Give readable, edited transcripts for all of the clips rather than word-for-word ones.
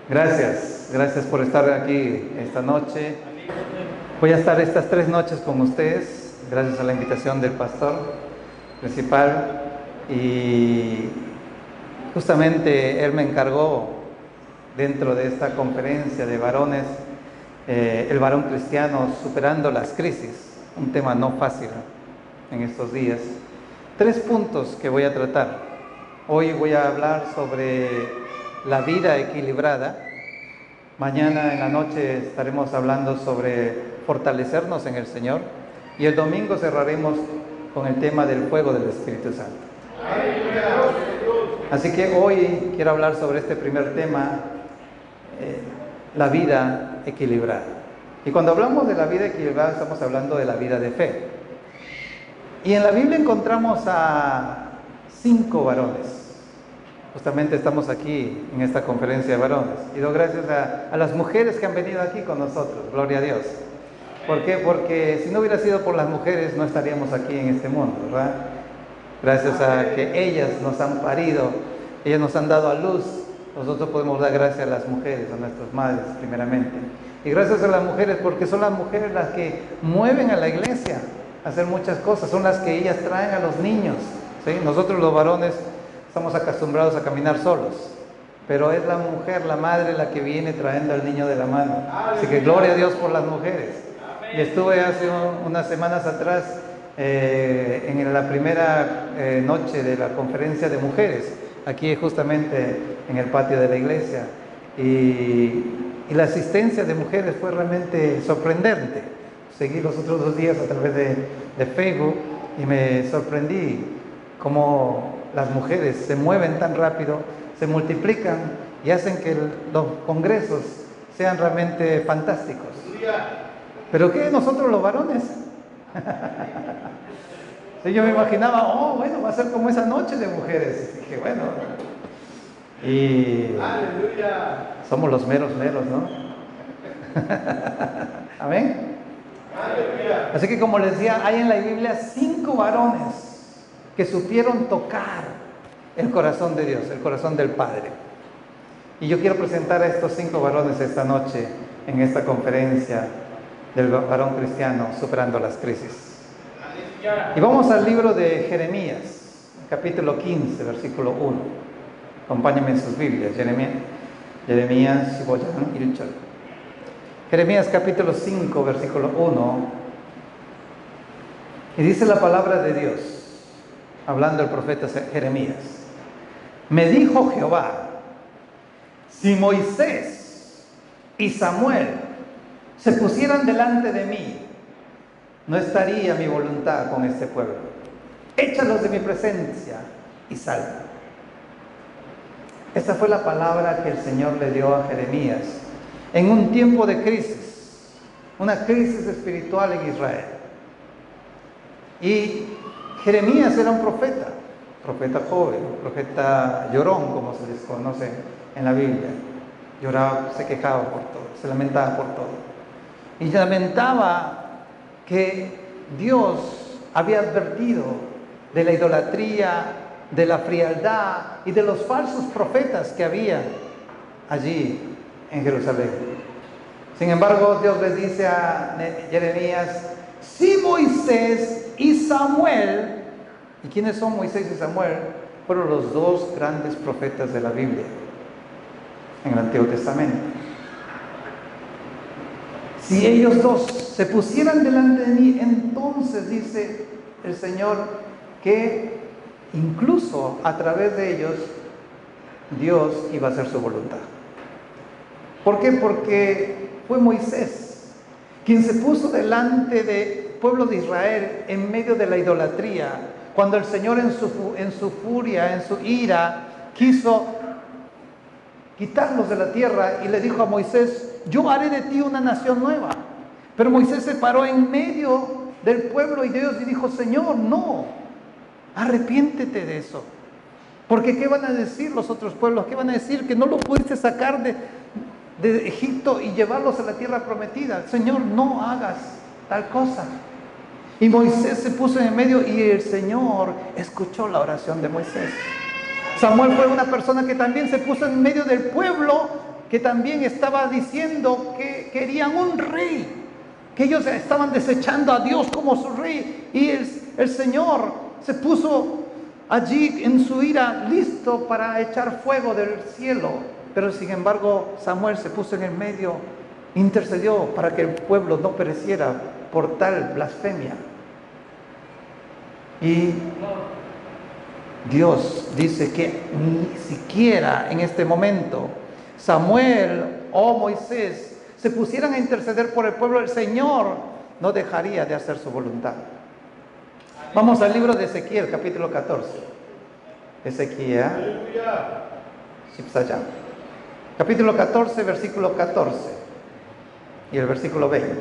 Gracias por estar aquí esta noche. Voy a estar estas 3 noches con ustedes, gracias a la invitación del pastor principal. Y justamente él me encargó, dentro de esta conferencia de varones, el varón cristiano superando las crisis, un tema no fácil en estos días. 3 puntos que voy a tratar. Hoy voy a hablar sobre la vida equilibrada. Mañana en la noche estaremos hablando sobre fortalecernos en el Señor. Y el domingo cerraremos con el tema del fuego del Espíritu Santo. Así que hoy quiero hablar sobre este primer tema, la vida equilibrada. Y cuando hablamos de la vida equilibrada estamos hablando de la vida de fe. Y en la Biblia encontramos a 5 varones. Justamente estamos aquí en esta conferencia de varones. Y doy gracias a las mujeres que han venido aquí con nosotros. Gloria a Dios. ¿Por qué? Porque si no hubiera sido por las mujeres no estaríamos aquí en este mundo, ¿verdad? Gracias a que ellas nos han parido, ellas nos han dado a luz, nosotros podemos dar gracias a las mujeres, a nuestras madres primeramente. Y gracias a las mujeres porque son las mujeres las que mueven a la iglesia a hacer muchas cosas, son las que ellas traen a los niños, ¿sí? Nosotros los varones estamos acostumbrados a caminar solos, pero es la mujer, la madre, la que viene trayendo al niño de la mano. Así que gloria a Dios por las mujeres. Y estuve hace unas semanas atrás en la primera noche de la conferencia de mujeres, aquí justamente en el patio de la iglesia, y la asistencia de mujeres fue realmente sorprendente. Seguí los otros 2 días a través de Facebook y me sorprendí cómo las mujeres se mueven tan rápido, se multiplican y hacen que los congresos sean realmente fantásticos. ¿Pero qué? Nosotros los varones. Sí, yo me imaginaba, bueno, va a ser como esa noche de mujeres. Y dije, bueno, y somos los meros, ¿no? Amén. Así que como les decía, hay en la Biblia 5 varones que supieron tocar el corazón de Dios, el corazón del Padre. Y yo quiero presentar a estos 5 varones esta noche en esta conferencia del varón cristiano superando las crisis. Y vamos al libro de Jeremías, capítulo 15, versículo 1. Acompáñenme en sus Biblias, Jeremías, Jeremías capítulo 5, versículo 1. Y dice la palabra de Dios, hablando el profeta Jeremías: me dijo Jehová, si Moisés y Samuel se pusieran delante de mí, no estaría mi voluntad con este pueblo. Échalos de mi presencia y salva. Esa fue la palabra que el Señor le dio a Jeremías en un tiempo de crisis, una crisis espiritual en Israel. Y Jeremías era un profeta joven, profeta llorón, como se les conoce en la Biblia. Lloraba, se quejaba por todo, se lamentaba por todo. Y lamentaba que Dios había advertido de la idolatría, de la frialdad y de los falsos profetas que había allí en Jerusalén. Sin embargo, Dios les dice a Jeremías: si Moisés y Samuel, ¿y quiénes son Moisés y Samuel? Fueron los 2 grandes profetas de la Biblia en el Antiguo Testamento. Si ellos 2 se pusieran delante de mí, entonces dice el Señor que incluso a través de ellos Dios iba a hacer su voluntad. ¿Por qué? Porque fue Moisés quien se puso delante del pueblo de Israel en medio de la idolatría, cuando el Señor en su furia, en su ira, quiso quitarlos de la tierra y le dijo a Moisés: yo haré de ti una nación nueva. Pero Moisés se paró en medio del pueblo y Dios le dijo: Señor, no, arrepiéntete de eso. Porque ¿qué van a decir los otros pueblos? ¿Qué van a decir? Que no lo pudiste sacar de Egipto y llevarlos a la tierra prometida. Señor, no hagas tal cosa. Y Moisés se puso en medio y el Señor escuchó la oración de Moisés. Samuel fue una persona que también se puso en medio del pueblo que también estaba diciendo que querían un rey, que ellos estaban desechando a Dios como su rey, y el Señor se puso allí en su ira listo para echar fuego del cielo. Pero sin embargo Samuel se puso en el medio, intercedió para que el pueblo no pereciera por tal blasfemia. Y Dios dice que ni siquiera en este momento Samuel o Moisés se pusieran a interceder por el pueblo, el Señor no dejaría de hacer su voluntad. Vamos al libro de Ezequiel, capítulo 14. Ezequiel, capítulo 14, versículo 14 y el versículo 20.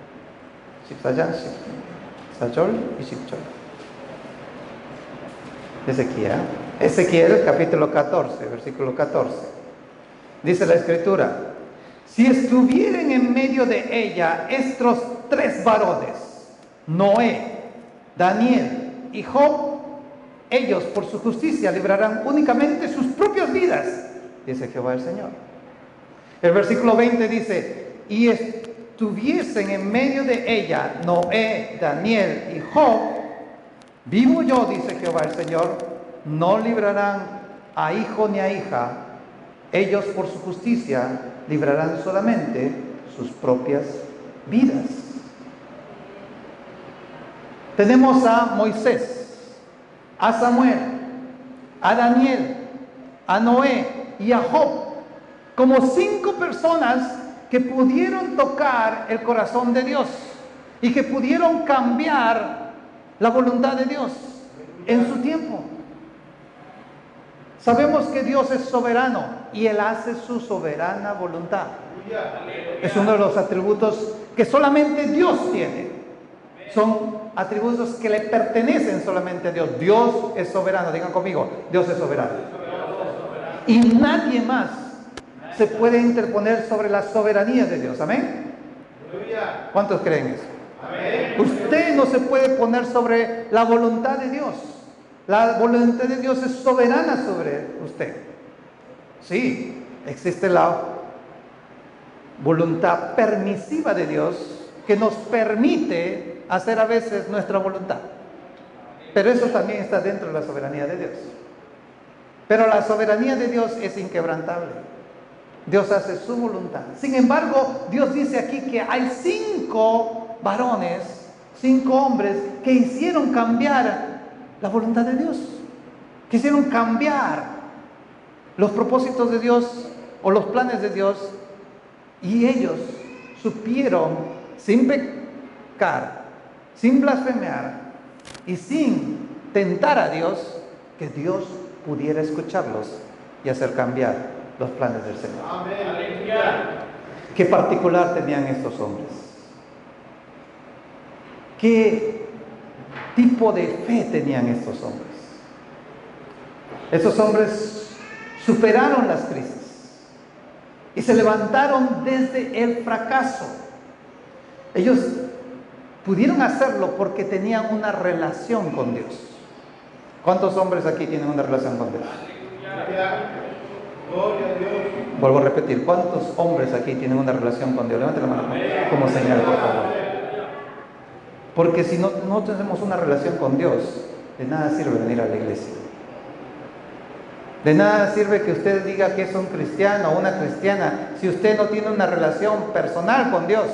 Ezequiel, capítulo 14, versículo 14. Dice la Escritura: si estuvieren en medio de ella estos 3 varones, Noé, Daniel y Job, ellos por su justicia librarán únicamente sus propias vidas, dice Jehová el Señor. El versículo 20 dice: y estuviesen en medio de ella Noé, Daniel y Job, vivo yo, dice Jehová el Señor, no librarán a hijo ni a hija, ellos por su justicia librarán solamente sus propias vidas. Tenemos a Moisés, a Samuel, a Daniel, a Noé y a Job como 5 personas que pudieron tocar el corazón de Dios y que pudieron cambiar la voluntad de Dios en su tiempo. Sabemos que Dios es soberano y Él hace su soberana voluntad. Es uno de los atributos que solamente Dios tiene. Son atributos que le pertenecen solamente a Dios. Dios es soberano, digan conmigo, Dios es soberano. Y nadie más se puede interponer sobre la soberanía de Dios. ¿Amén? ¿Cuántos creen eso? Usted no se puede poner sobre la voluntad de Dios. La voluntad de Dios es soberana sobre usted. Sí, existe la voluntad permisiva de Dios que nos permite hacer a veces nuestra voluntad. Pero eso también está dentro de la soberanía de Dios. Pero la soberanía de Dios es inquebrantable. Dios hace su voluntad. Sin embargo, Dios dice aquí que hay 5 varones, 5 hombres que hicieron cambiar la voluntad de Dios, que hicieron cambiar los propósitos de Dios o los planes de Dios, y ellos supieron, sin pecar, sin blasfemar y sin tentar a Dios, que Dios pudiera escucharlos y hacer cambiar los planes del Señor. ¿Qué particular tenían estos hombres? ¿Qué tipo de fe tenían estos hombres? Estos hombres superaron las crisis y se levantaron desde el fracaso. Ellos pudieron hacerlo porque tenían una relación con Dios. ¿Cuántos hombres aquí tienen una relación con Dios? Vuelvo a repetir, ¿cuántos hombres aquí tienen una relación con Dios? Levante la mano como señal, por favor. Porque si no tenemos una relación con Dios, de nada sirve venir a la iglesia. De nada sirve que usted diga que es un cristiano o una cristiana si usted no tiene una relación personal con Dios.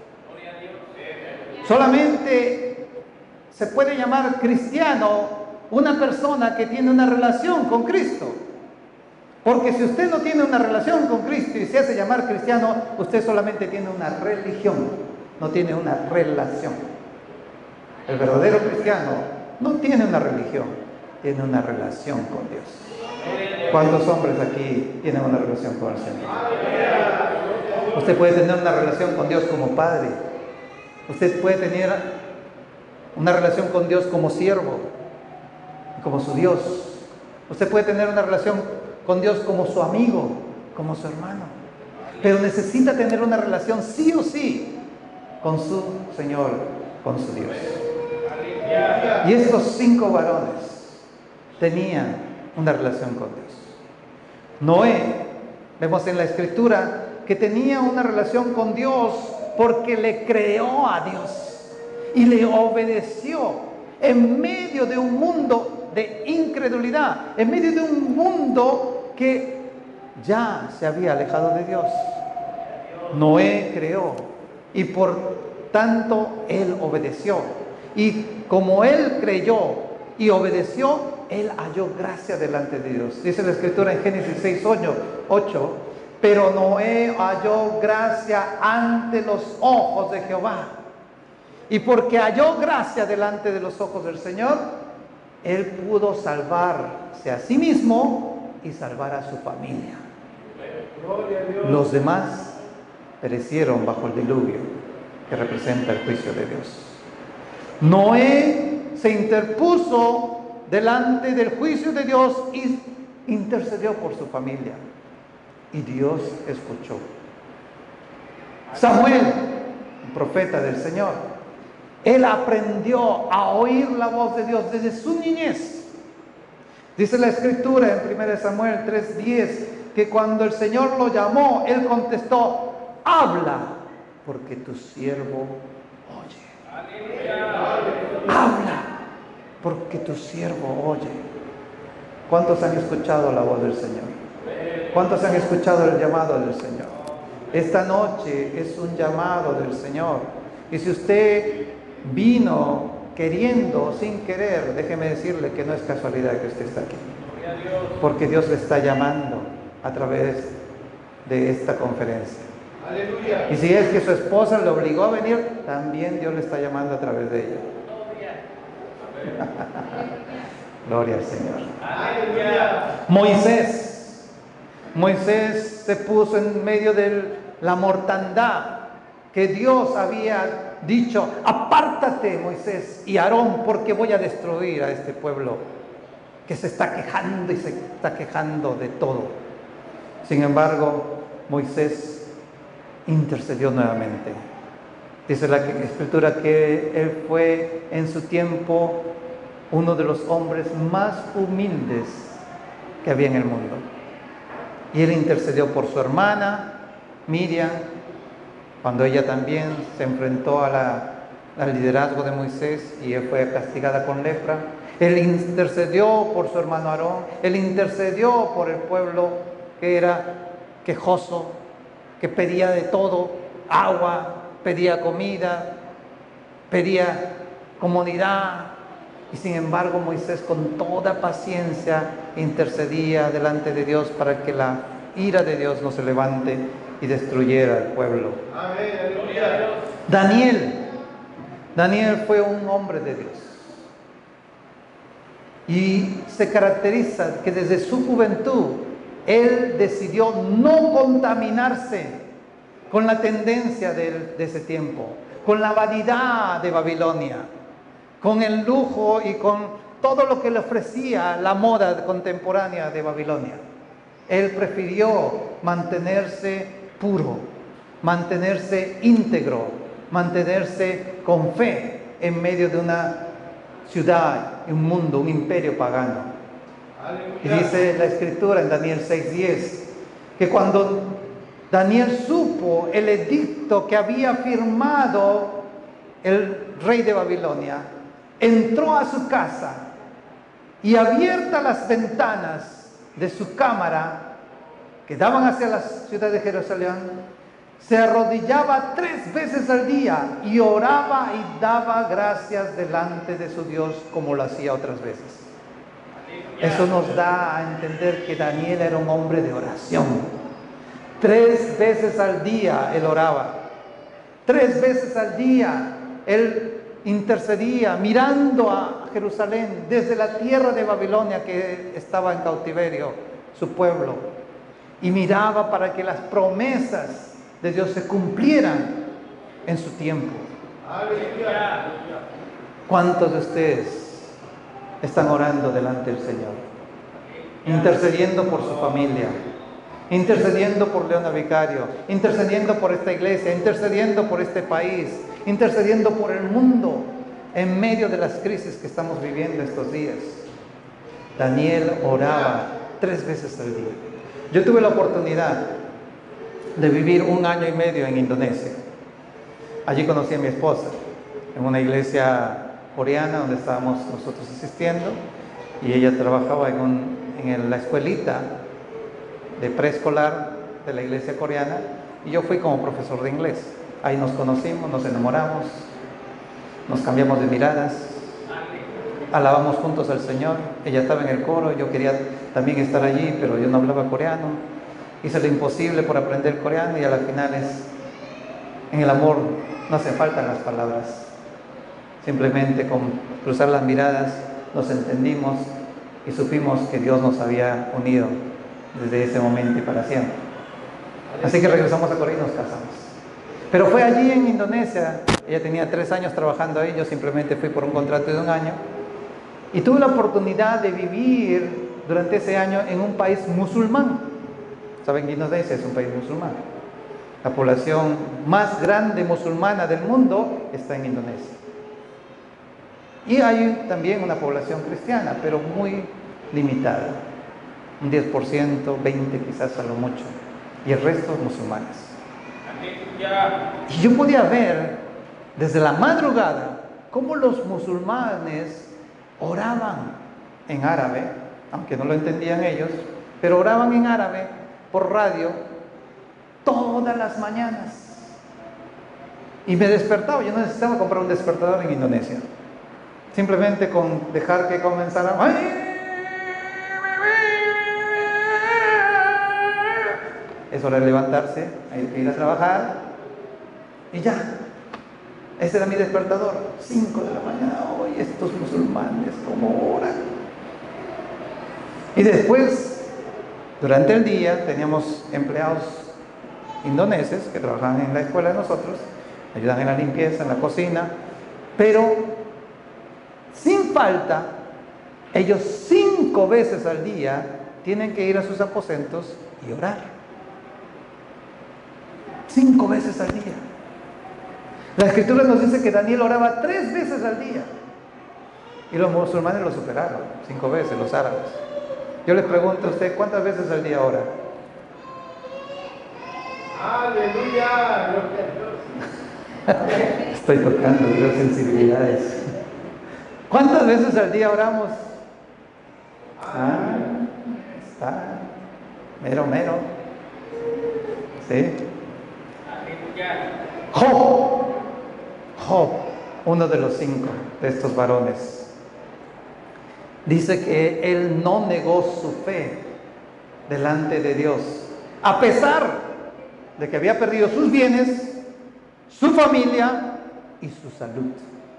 Solamente se puede llamar cristiano una persona que tiene una relación con Cristo. Porque si usted no tiene una relación con Cristo y se hace llamar cristiano, usted solamente tiene una religión, no tiene una relación. El verdadero cristiano no tiene una religión, tiene una relación con Dios. ¿Cuántos hombres aquí tienen una relación con el Señor? Usted puede tener una relación con Dios como padre. Usted puede tener una relación con Dios como siervo, como su Dios. Usted puede tener una relación con Dios como su amigo, como su hermano. Pero necesita tener una relación sí o sí con su Señor, con su Dios. Y estos 5 varones tenían una relación con Dios. Noé Vemos en la Escritura que tenía una relación con Dios porque le creó a Dios y le obedeció en medio de un mundo de incredulidad, en medio de un mundo que ya se había alejado de Dios. Noé creó y por tanto él obedeció. Y como él creyó y obedeció, él halló gracia delante de Dios. Dice la Escritura en Génesis 6:8, pero Noé halló gracia ante los ojos de Jehová. Y porque halló gracia delante de los ojos del Señor, él pudo salvarse a sí mismo y salvar a su familia. Los demás perecieron bajo el diluvio, que representa el juicio de Dios. Noé se interpuso delante del juicio de Dios y intercedió por su familia. Y Dios escuchó. Samuel, un profeta del Señor, él aprendió a oír la voz de Dios desde su niñez. Dice la Escritura en 1 Samuel 3:10 que cuando el Señor lo llamó, él contestó: habla, porque tu siervo oye. Habla, porque tu siervo oye. ¿Cuántos han escuchado la voz del Señor? ¿Cuántos han escuchado el llamado del Señor? Esta noche es un llamado del Señor. Y si usted vino queriendo, sin querer, déjeme decirle que no es casualidad que usted está aquí. Porque Dios le está llamando a través de esta conferencia. Y si es que su esposa le obligó a venir, también Dios le está llamando a través de ella. Gloria al Señor. Moisés se puso en medio de la mortandad que Dios había dicho: apártate, Moisés y Aarón, porque voy a destruir a este pueblo que se está quejando y se está quejando de todo. Sin embargo, Moisés intercedió nuevamente. Dice la Escritura que él fue en su tiempo uno de los hombres más humildes que había en el mundo. Y él intercedió por su hermana Miriam, cuando ella también se enfrentó al liderazgo de Moisés y él fue castigada con lepra. Él intercedió por su hermano Aarón. Él intercedió por el pueblo que era quejoso, que pedía de todo: agua, pedía comida, pedía comodidad. Y sin embargo Moisés con toda paciencia intercedía delante de Dios para que la ira de Dios no se levante y destruyera al pueblo. Daniel fue un hombre de Dios y se caracteriza que desde su juventud él decidió no contaminarse con la tendencia de ese tiempo, con la vanidad de Babilonia, con el lujo y con todo lo que le ofrecía la moda contemporánea de Babilonia. Él prefirió mantenerse puro, mantenerse íntegro, mantenerse con fe en medio de una ciudad, un mundo, un imperio pagano. Y dice la Escritura en Daniel 6:10 que cuando Daniel supo el edicto que había firmado el rey de Babilonia, entró a su casa y, abiertas las ventanas de su cámara que daban hacia la ciudad de Jerusalén, se arrodillaba 3 veces al día y oraba y daba gracias delante de su Dios como lo hacía otras veces. Eso nos da a entender que Daniel era un hombre de oración. 3 veces al día él oraba. 3 veces al día él intercedía mirando a Jerusalén desde la tierra de Babilonia, que estaba en cautiverio, su pueblo, y miraba para que las promesas de Dios se cumplieran en su tiempo. ¿Cuántos de ustedes están orando delante del Señor? Intercediendo por su familia, intercediendo por Leona Vicario, intercediendo por esta iglesia, intercediendo por este país, intercediendo por el mundo en medio de las crisis que estamos viviendo estos días. Daniel oraba 3 veces al día. Yo tuve la oportunidad de vivir 1 año y medio en Indonesia. Allí conocí a mi esposa, en una iglesia coreana donde estábamos nosotros asistiendo, y ella trabajaba en la escuelita de preescolar de la iglesia coreana, y yo fui como profesor de inglés. Ahí nos conocimos, nos enamoramos, nos cambiamos de miradas, alabamos juntos al Señor. Ella estaba en el coro, yo quería también estar allí, pero yo no hablaba coreano. Hice lo imposible por aprender coreano, y a las finales, en el amor no hacen falta las palabras. Simplemente con cruzar las miradas nos entendimos y supimos que Dios nos había unido desde ese momento y para siempre. Así que regresamos a Corea y nos casamos. Pero fue allí en Indonesia. Ella tenía 3 años trabajando ahí, yo simplemente fui por un contrato de 1 año. Y tuve la oportunidad de vivir durante ese año en un país musulmán. ¿Saben que Indonesia es un país musulmán? La población más grande musulmana del mundo está en Indonesia. Y hay también una población cristiana, pero muy limitada. Un 10%, 20% quizás a lo mucho. Y el resto musulmanes. Y yo podía ver desde la madrugada cómo los musulmanes oraban en árabe, aunque no lo entendían ellos, pero oraban en árabe por radio todas las mañanas. Y me despertaba. Yo no necesitaba comprar un despertador en Indonesia. Simplemente con dejar que comenzara. Es hora de levantarse, hay que ir a trabajar. Y ya. Ese era mi despertador. 5 de la mañana. Oye, estos musulmanes, ¿cómo oran? Y después, durante el día, teníamos empleados indoneses que trabajaban en la escuela de nosotros, ayudan en la limpieza, en la cocina, pero sin falta, ellos 5 veces al día tienen que ir a sus aposentos y orar. 5 veces al día. La Escritura nos dice que Daniel oraba 3 veces al día. Y los musulmanes lo superaron 5 veces, los árabes. Yo les pregunto a usted, ¿cuántas veces al día ora? ¡Aleluya! Estoy tocando las sensibilidades. ¿Cuántas veces al día oramos? Está mero. ¿Sí? Job, uno de los 5 de estos varones, dice que él no negó su fe delante de Dios, a pesar de que había perdido sus bienes, su familia y su salud.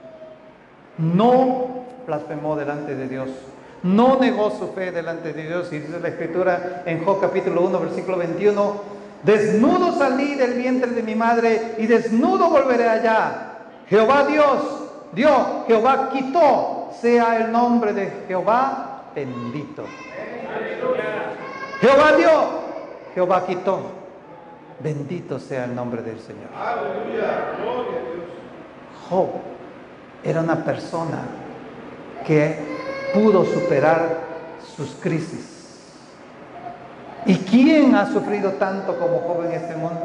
No blasfemó delante de Dios, no negó su fe delante de Dios. Y dice la Escritura en Job capítulo 1 versículo 21: desnudo salí del vientre de mi madre y desnudo volveré allá. Jehová Dios dio, Jehová quitó, sea el nombre de Jehová bendito. Jehová dio, Jehová quitó, bendito sea el nombre del Señor. Job era una persona que pudo superar sus crisis. ¿Y quién ha sufrido tanto como Job en este mundo?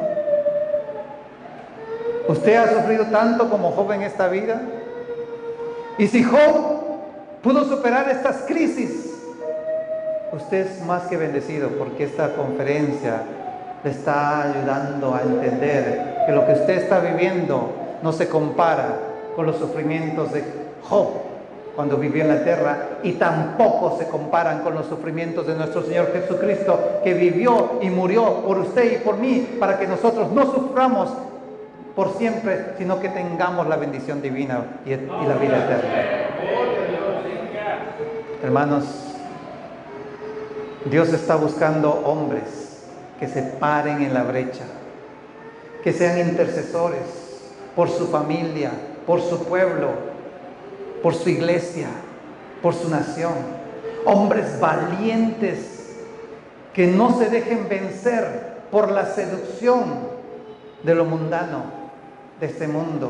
¿Usted ha sufrido tanto como Job en esta vida? Y si Job pudo superar estas crisis, usted es más que bendecido, porque esta conferencia le está ayudando a entender que lo que usted está viviendo no se compara con los sufrimientos de Job cuando vivió en la tierra, y tampoco se comparan con los sufrimientos de nuestro Señor Jesucristo, que vivió y murió por usted y por mí, para que nosotros no suframos por siempre, sino que tengamos la bendición divina y la vida eterna. Hermanos, Dios está buscando hombres que se paren en la brecha, que sean intercesores por su familia, por su pueblo, por su iglesia, por su nación. Hombres valientes que no se dejen vencer por la seducción de lo mundano, de este mundo.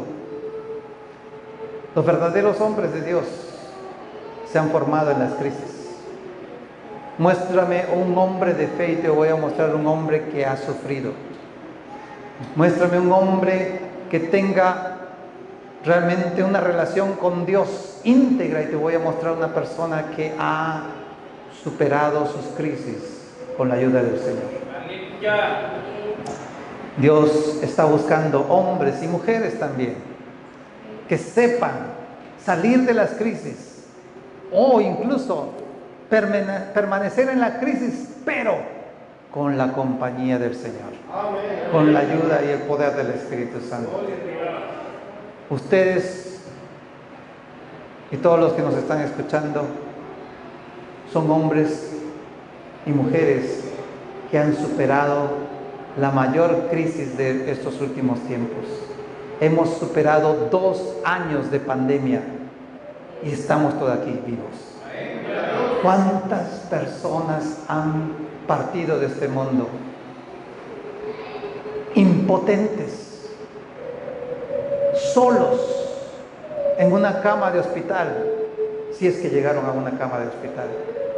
Los verdaderos hombres de Dios se han formado en las crisis. Muéstrame un hombre de fe y te voy a mostrar un hombre que ha sufrido. Muéstrame un hombre que tenga realmente una relación con Dios íntegra y te voy a mostrar una persona que ha superado sus crisis con la ayuda del Señor. Dios está buscando hombres y mujeres también que sepan salir de las crisis o incluso permanecer en la crisis, pero con la compañía del Señor, con la ayuda y el poder del Espíritu Santo. Ustedes y todos los que nos están escuchando son hombres y mujeres que han superado la mayor crisis de estos últimos tiempos. Hemos superado 2 años de pandemia y estamos todavía aquí vivos. ¿Cuántas personas han partido de este mundo impotentes, solos, en una cama de hospital, si es que llegaron a una cama de hospital?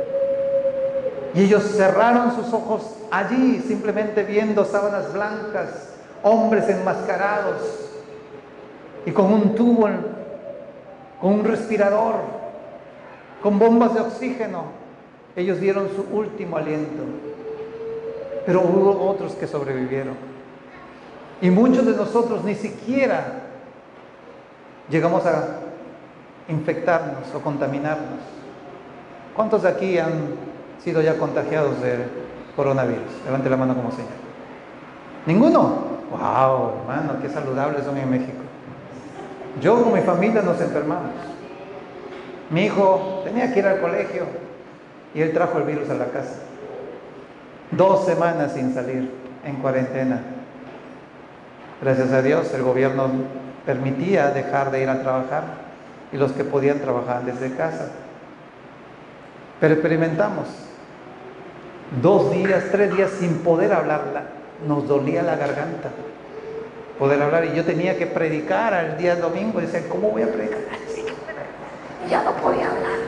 Y ellos cerraron sus ojos allí, simplemente viendo sábanas blancas, hombres enmascarados y con un tubo, con un respirador, con bombas de oxígeno. Ellos dieron su último aliento, pero hubo otros que sobrevivieron. Y muchos de nosotros ni siquiera llegamos a infectarnos o contaminarnos. ¿Cuántos de aquí han sido ya contagiados de coronavirus? Levante la mano como señal. ¿Ninguno? ¡Wow, hermano! ¡Qué saludables son en México! Yo con mi familia nos enfermamos. Mi hijo tenía que ir al colegio y él trajo el virus a la casa. 2 semanas sin salir, en cuarentena. Gracias a Dios el gobierno permitía dejar de ir a trabajar y los que podían trabajar desde casa. Pero experimentamos 2 días, 3 días sin poder hablar. Nos dolía la garganta poder hablar, y yo tenía que predicar al día domingo. Decían, ¿cómo voy a predicar? Así que ya no podía hablar.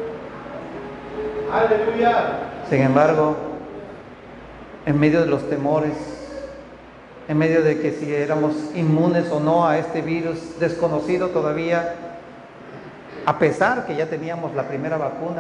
Aleluya. Sin embargo, en medio de los temores, en medio de que si éramos inmunes o no a este virus desconocido todavía, a pesar que ya teníamos la primera vacuna,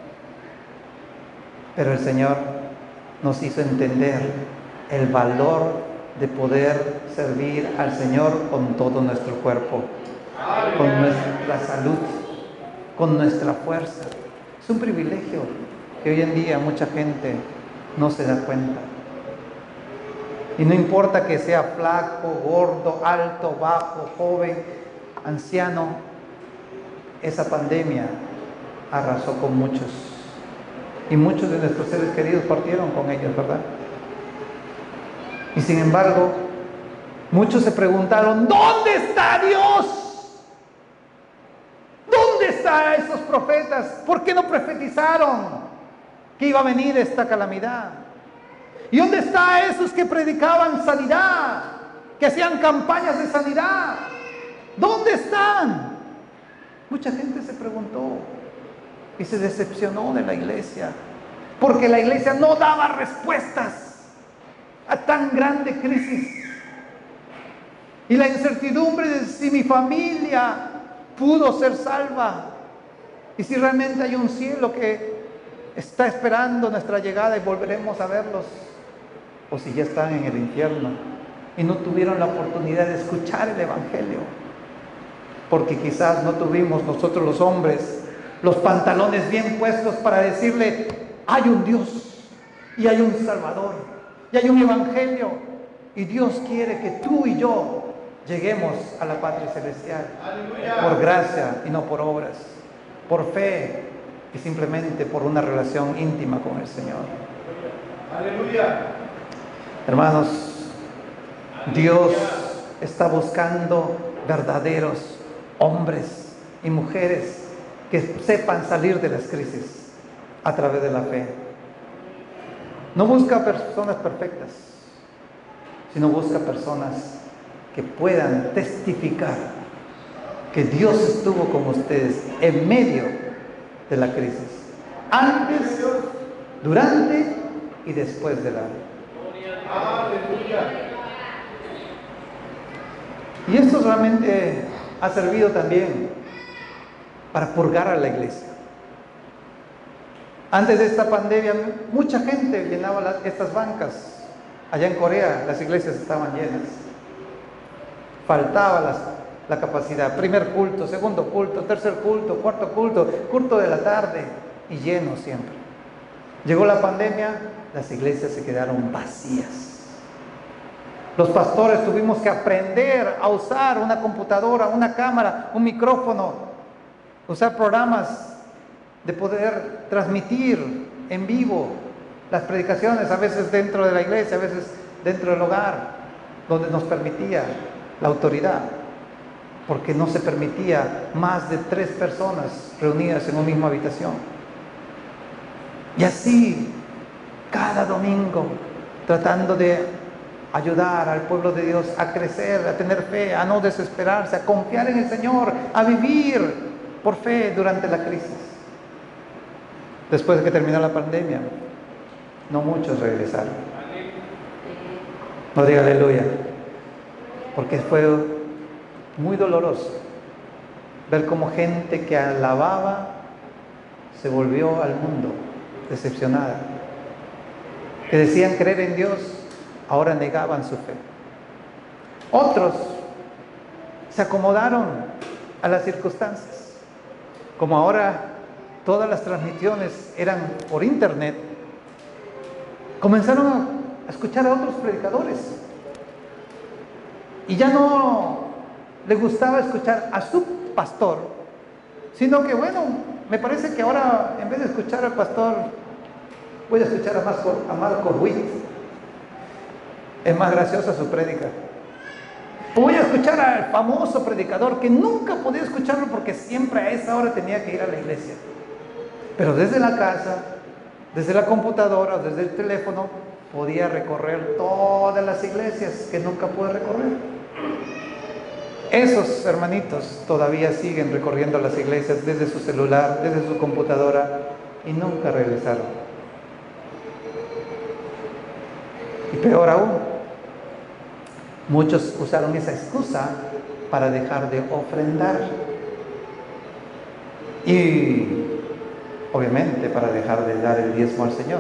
pero el Señor nos hizo entender el valor de poder servir al Señor con todo nuestro cuerpo, con nuestra salud, con nuestra fuerza. Es un privilegio que hoy en día mucha gente no se da cuenta. Y no importa que sea flaco, gordo, alto, bajo, joven, anciano, esa pandemia arrasó con muchos. Y muchos de nuestros seres queridos partieron con ellos, ¿verdad? Y sin embargo, muchos se preguntaron, ¿dónde está Dios? ¿Dónde están esos profetas? ¿Por qué no profetizaron que iba a venir esta calamidad? ¿Y dónde están esos que predicaban sanidad, que hacían campañas de sanidad? ¿Dónde están? Mucha gente se preguntó y se decepcionó de la iglesia, porque la iglesia no daba respuestas a tan grande crisis. Y la incertidumbre de si mi familia pudo ser salva, y si realmente hay un cielo que está esperando nuestra llegada y volveremos a verlos, o si ya están en el infierno y no tuvieron la oportunidad de escuchar el evangelio, porque quizás no tuvimos nosotros los hombres los pantalones bien puestos para decirle, hay un Dios y hay un Salvador y hay un evangelio, y Dios quiere que tú y yo lleguemos a la patria celestial. ¡Aleluya! Por gracia y no por obras, por fe y simplemente por una relación íntima con el Señor. Aleluya. Hermanos, Dios está buscando verdaderos hombres y mujeres que sepan salir de las crisis a través de la fe. No busca personas perfectas, sino busca personas que puedan testificar que Dios estuvo con ustedes en medio de la crisis, antes, durante y después de la vida. Aleluya. Y esto realmente ha servido también para purgar a la iglesia. Antes de esta pandemia, mucha gente llenaba estas bancas. Allá en Corea las iglesias estaban llenas. Faltaba la capacidad. Primer culto, segundo culto, tercer culto, cuarto culto, culto de la tarde, y lleno siempre. Llegó la pandemia, las iglesias se quedaron vacías. Los pastores tuvimos que aprender a usar una computadora, una cámara, un micrófono, usar programas de poder transmitir en vivo las predicaciones, a veces dentro de la iglesia, a veces dentro del hogar, donde nos permitía la autoridad, porque no se permitía más de 3 personas reunidas en una misma habitación. Y así, cada domingo, tratando de ayudar al pueblo de Dios a crecer, a tener fe, a no desesperarse, a confiar en el Señor, a vivir por fe durante la crisis. Después de que terminó la pandemia, no muchos regresaron. No diga aleluya, porque fue muy doloroso ver cómo gente que alababa se volvió al mundo decepcionada, que decían creer en Dios, ahora negaban su fe. Otros se acomodaron a las circunstancias. Como ahora todas las transmisiones eran por internet, comenzaron a escuchar a otros predicadores. Y ya no le gustaba escuchar a su pastor, sino que bueno, me parece que ahora en vez de escuchar al pastor, voy a escuchar a Marco Witt. Es más graciosa su prédica. Voy a escuchar al famoso predicador que nunca podía escucharlo porque siempre a esa hora tenía que ir a la iglesia. Pero desde la casa, desde la computadora, desde el teléfono, podía recorrer todas las iglesias que nunca pude recorrer. Esos hermanitos todavía siguen recorriendo las iglesias desde su celular, desde su computadora, y nunca regresaron. Y peor aún, muchos usaron esa excusa para dejar de ofrendar. Y obviamente para dejar de dar el diezmo al Señor.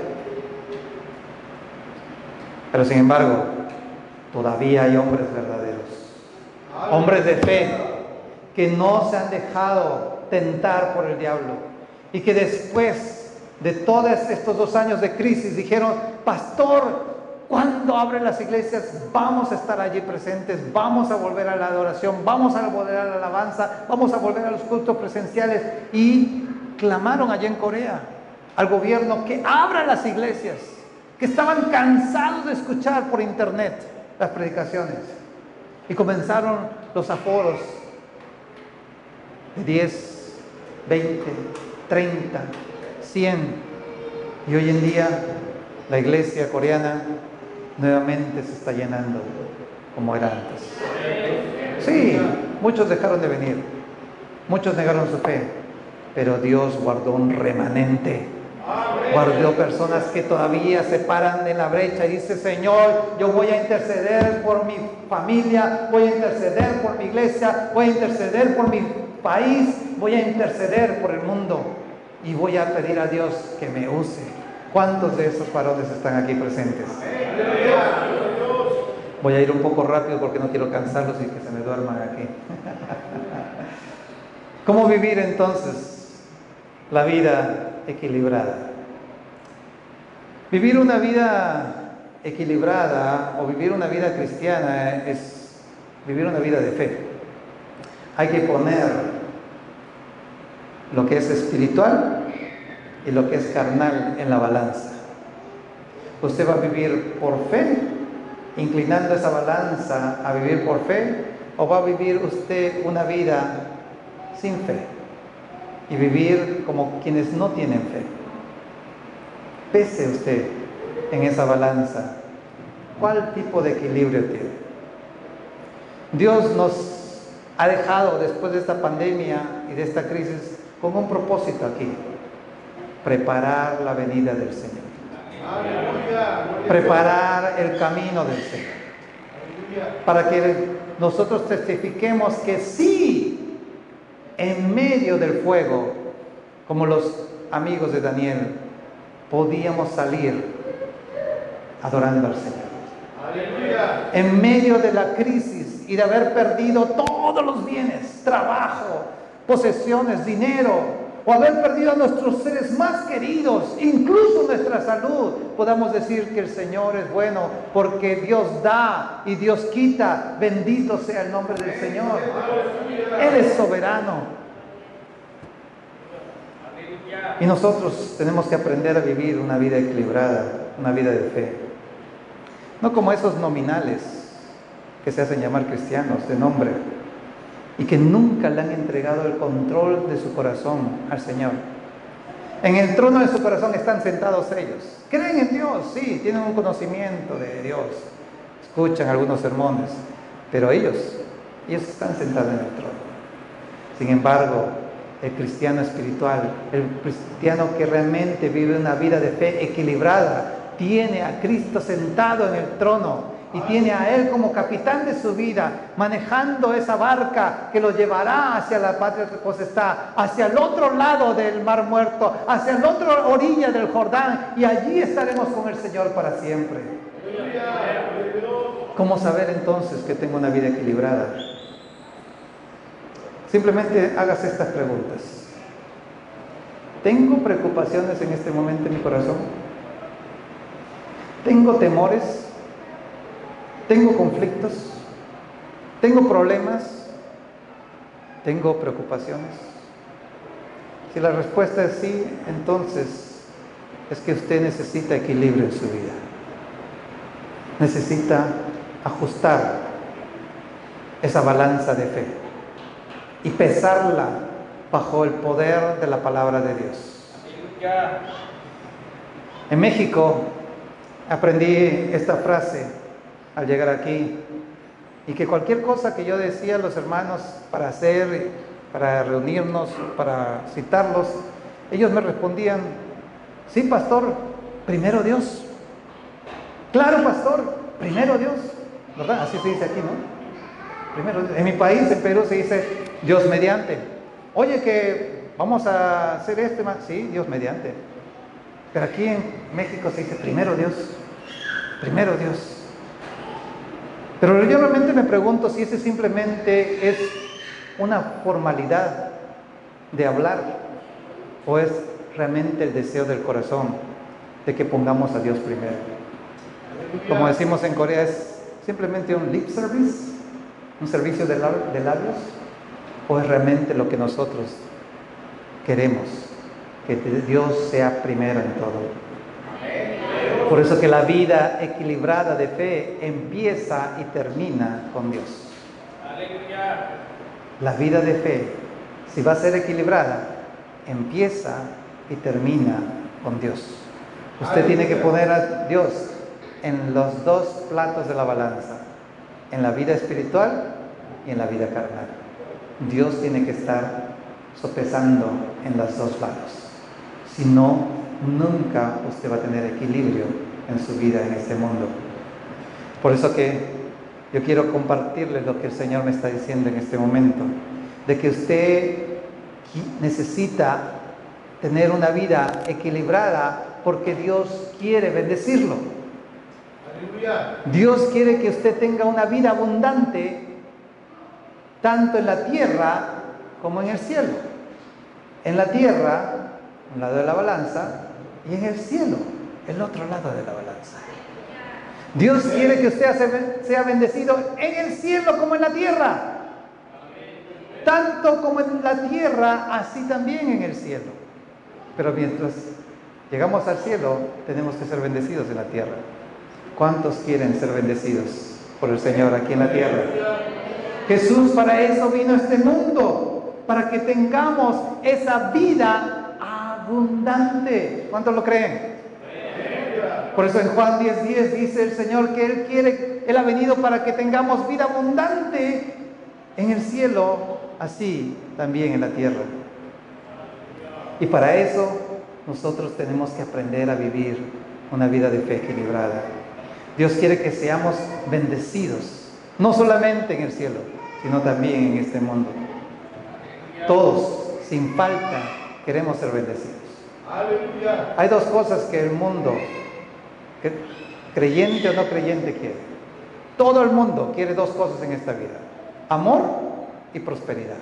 Pero sin embargo, todavía hay hombres verdaderos, hombres de fe, que no se han dejado tentar por el diablo, y que después de todos estos 2 años de crisis dijeron: pastor, ¿cuándo abren las iglesias? Vamos a estar allí presentes, vamos a volver a la adoración, vamos a volver a la alabanza, vamos a volver a los cultos presenciales. Y clamaron allá en Corea al gobierno que abra las iglesias, que estaban cansados de escuchar por internet las predicaciones. Y comenzaron los aforos de 10, 20, 30, 100. Y hoy en día la iglesia coreana nuevamente se está llenando como era antes. Sí, muchos dejaron de venir, muchos negaron su fe, pero Dios guardó un remanente, guardó personas que todavía se paran en la brecha y dicen: Señor, yo voy a interceder por mi familia, voy a interceder por mi iglesia, voy a interceder por mi país, voy a interceder por el mundo, y voy a pedir a Dios que me use. ¿Cuántos de esos varones están aquí presentes? Voy a ir un poco rápido porque no quiero cansarlos y que se me duerman aquí. ¿Cómo vivir entonces la vida equilibrada? Vivir una vida equilibrada o vivir una vida cristiana es vivir una vida de fe. Hay que poner lo que es espiritual y lo que es carnal en la balanza. Usted va a vivir por fe, inclinando esa balanza a vivir por fe, o va a vivir usted una vida sin fe y vivir como quienes no tienen fe. Pese usted en esa balanza cuál tipo de equilibrio tiene. Dios nos ha dejado después de esta pandemia y de esta crisis con un propósito aquí: preparar la venida del Señor. Preparar el camino del Señor. Para que nosotros testifiquemos que sí, en medio del fuego, como los amigos de Daniel, podíamos salir adorando al Señor. En medio de la crisis y de haber perdido todos los bienes, trabajo, posesiones, dinero, o haber perdido a nuestros seres más queridos, incluso nuestra salud, podamos decir que el Señor es bueno, porque Dios da y Dios quita. Bendito sea el nombre del Señor. Él es soberano. Y nosotros tenemos que aprender a vivir una vida equilibrada, una vida de fe. No como esos nominales que se hacen llamar cristianos de nombre y que nunca le han entregado el control de su corazón al Señor. En el trono de su corazón están sentados ellos. Creen en Dios, sí, tienen un conocimiento de Dios, escuchan algunos sermones, pero ellos están sentados en el trono. Sin embargo, el cristiano espiritual, el cristiano que realmente vive una vida de fe equilibrada, tiene a Cristo sentado en el trono y tiene a Él como capitán de su vida, manejando esa barca que lo llevará hacia la patria que está, hacia el otro lado del Mar Muerto, hacia la otra orilla del Jordán, y allí estaremos con el Señor para siempre. ¿Cómo saber entonces que tengo una vida equilibrada? Simplemente hagas estas preguntas. ¿Tengo preocupaciones en este momento en mi corazón? ¿Tengo temores? ¿Tengo conflictos? ¿Tengo problemas? ¿Tengo preocupaciones? Si la respuesta es sí, entonces es que usted necesita equilibrio en su vida. Necesita ajustar esa balanza de fe y pesarla bajo el poder de la palabra de Dios. En México aprendí esta frase al llegar aquí, y que cualquier cosa que yo decía a los hermanos para hacer, para reunirnos, para citarlos, ellos me respondían: sí, pastor, primero Dios. Claro, pastor, primero Dios, ¿verdad? Así se dice aquí, ¿no? Primero Dios. En mi país, en Perú, se dice Dios mediante. Oye, que vamos a hacer esto, sí, Dios mediante. Pero aquí en México se dice primero Dios, primero Dios. Pero yo realmente me pregunto si ese simplemente es una formalidad de hablar, o es realmente el deseo del corazón de que pongamos a Dios primero. Como decimos en Corea, es simplemente un lip service, un servicio de labios, o es realmente lo que nosotros queremos, que Dios sea primero en todo. Por eso que la vida equilibrada de fe empieza y termina con Dios. La vida de fe, si va a ser equilibrada, empieza y termina con Dios. Usted tiene que poner a Dios en los dos platos de la balanza, en la vida espiritual y en la vida carnal. Dios tiene que estar sopesando en los dos lados. Si no, nunca usted va a tener equilibrio en su vida en este mundo. Por eso que yo quiero compartirles lo que el Señor me está diciendo en este momento, de que usted necesita tener una vida equilibrada porque Dios quiere bendecirlo. Dios quiere que usted tenga una vida abundante, tanto en la tierra como en el cielo. En la tierra, un lado de la balanza, y en el cielo, el otro lado de la balanza. Dios quiere que usted sea bendecido en el cielo como en la tierra. Tanto como en la tierra, así también en el cielo. Pero mientras llegamos al cielo, tenemos que ser bendecidos en la tierra. ¿Cuántos quieren ser bendecidos por el Señor aquí en la tierra? Jesús para eso vino a este mundo, para que tengamos esa vida abundante. ¿Cuántos lo creen? Por eso en Juan 10:10 dice el Señor que Él ha venido para que tengamos vida abundante en el cielo, así también en la tierra. Y para eso nosotros tenemos que aprender a vivir una vida de fe equilibrada. Dios quiere que seamos bendecidos, no solamente en el cielo, sino también en este mundo. Todos, sin falta, queremos ser bendecidos. Aleluya. Hay dos cosas que el mundo, creyente o no creyente, quiere. Todo el mundo quiere dos cosas en esta vida: amor y prosperidad.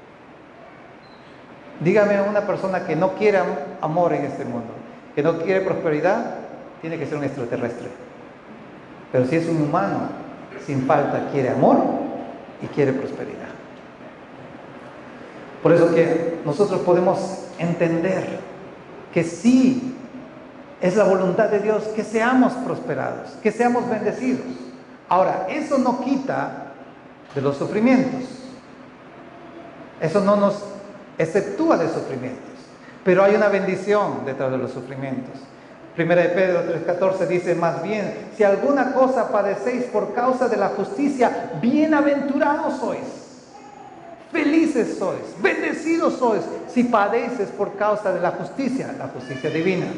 Dígame una persona que no quiere amor en este mundo, que no quiere prosperidad, tiene que ser un extraterrestre. Pero si es un humano, sin falta quiere amor y quiere prosperidad. Por eso que nosotros podemos entender que sí es la voluntad de Dios que seamos prosperados, que seamos bendecidos. Ahora, eso no quita de los sufrimientos. Eso no nos exceptúa de sufrimientos. Pero hay una bendición detrás de los sufrimientos. Primera de Pedro 3:14 dice: más bien, si alguna cosa padecéis por causa de la justicia, bienaventurados sois. Felices sois, bendecidos sois, si padeces por causa de la justicia divina.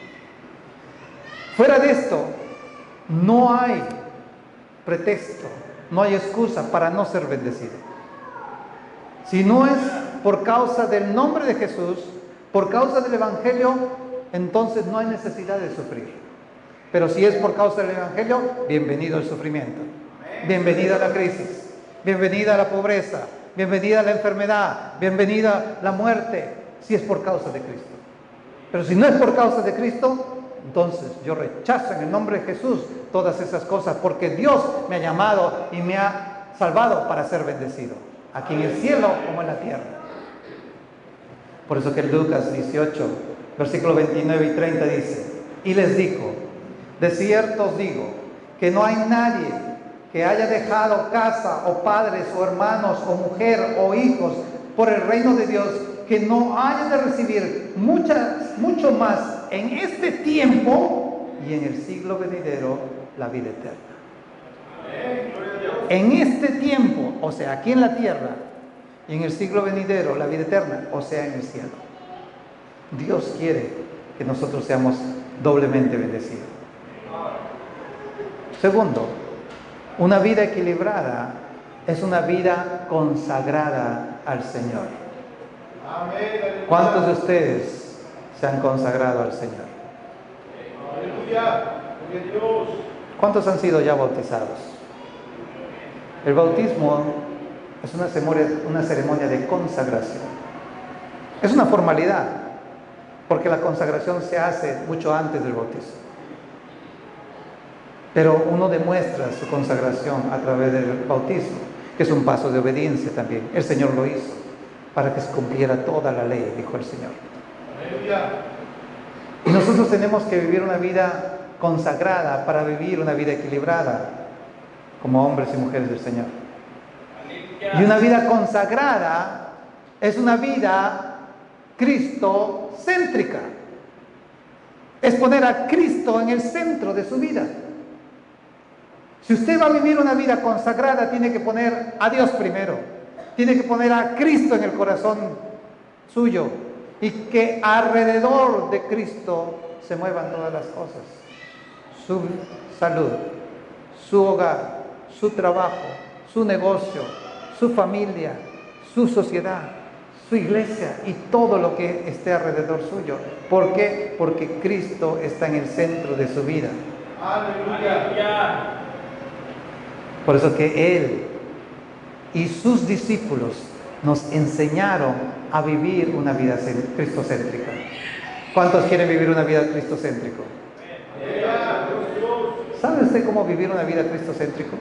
Fuera de esto, no hay pretexto, no hay excusa para no ser bendecido. Si no es por causa del nombre de Jesús, por causa del Evangelio, entonces no hay necesidad de sufrir. Pero si es por causa del Evangelio, bienvenido al sufrimiento, bienvenida a la crisis, bienvenida a la pobreza, bienvenida a la enfermedad, bienvenida a la muerte, si es por causa de Cristo. Pero si no es por causa de Cristo, entonces yo rechazo en el nombre de Jesús todas esas cosas, porque Dios me ha llamado y me ha salvado para ser bendecido, aquí en el cielo como en la tierra. Por eso que en Lucas 18, versículos 29 y 30 dice: y les dijo, de cierto os digo, que no hay nadie que haya dejado casa o padres o hermanos o mujer o hijos por el reino de Dios, que no haya de recibir mucho más en este tiempo y en el siglo venidero la vida eterna. En este tiempo, o sea, aquí en la tierra, y en el siglo venidero la vida eterna, o sea, en el cielo. Dios quiere que nosotros seamos doblemente bendecidos. Segundo, una vida equilibrada es una vida consagrada al Señor. ¿Cuántos de ustedes se han consagrado al Señor? Aleluya. Dios. ¿Cuántos han sido ya bautizados? El bautismo es una ceremonia de consagración. Es una formalidad, porque la consagración se hace mucho antes del bautismo. Pero uno demuestra su consagración a través del bautismo, que es un paso de obediencia también. El Señor lo hizo para que se cumpliera toda la ley, dijo el Señor. Aleluya. Y nosotros tenemos que vivir una vida consagrada para vivir una vida equilibrada como hombres y mujeres del Señor. Y una vida consagrada es una vida cristocéntrica. Es poner a Cristo en el centro de su vida. Si usted va a vivir una vida consagrada, tiene que poner a Dios primero. Tiene que poner a Cristo en el corazón suyo. Y que alrededor de Cristo se muevan todas las cosas. Su salud, su hogar, su trabajo, su negocio, su familia, su sociedad, su iglesia y todo lo que esté alrededor suyo. ¿Por qué? Porque Cristo está en el centro de su vida. Aleluya. Por eso que Él y sus discípulos nos enseñaron a vivir una vida cristocéntrica. ¿Cuántos quieren vivir una vida cristocéntrica? ¿Sabe usted cómo vivir una vida cristocéntrica?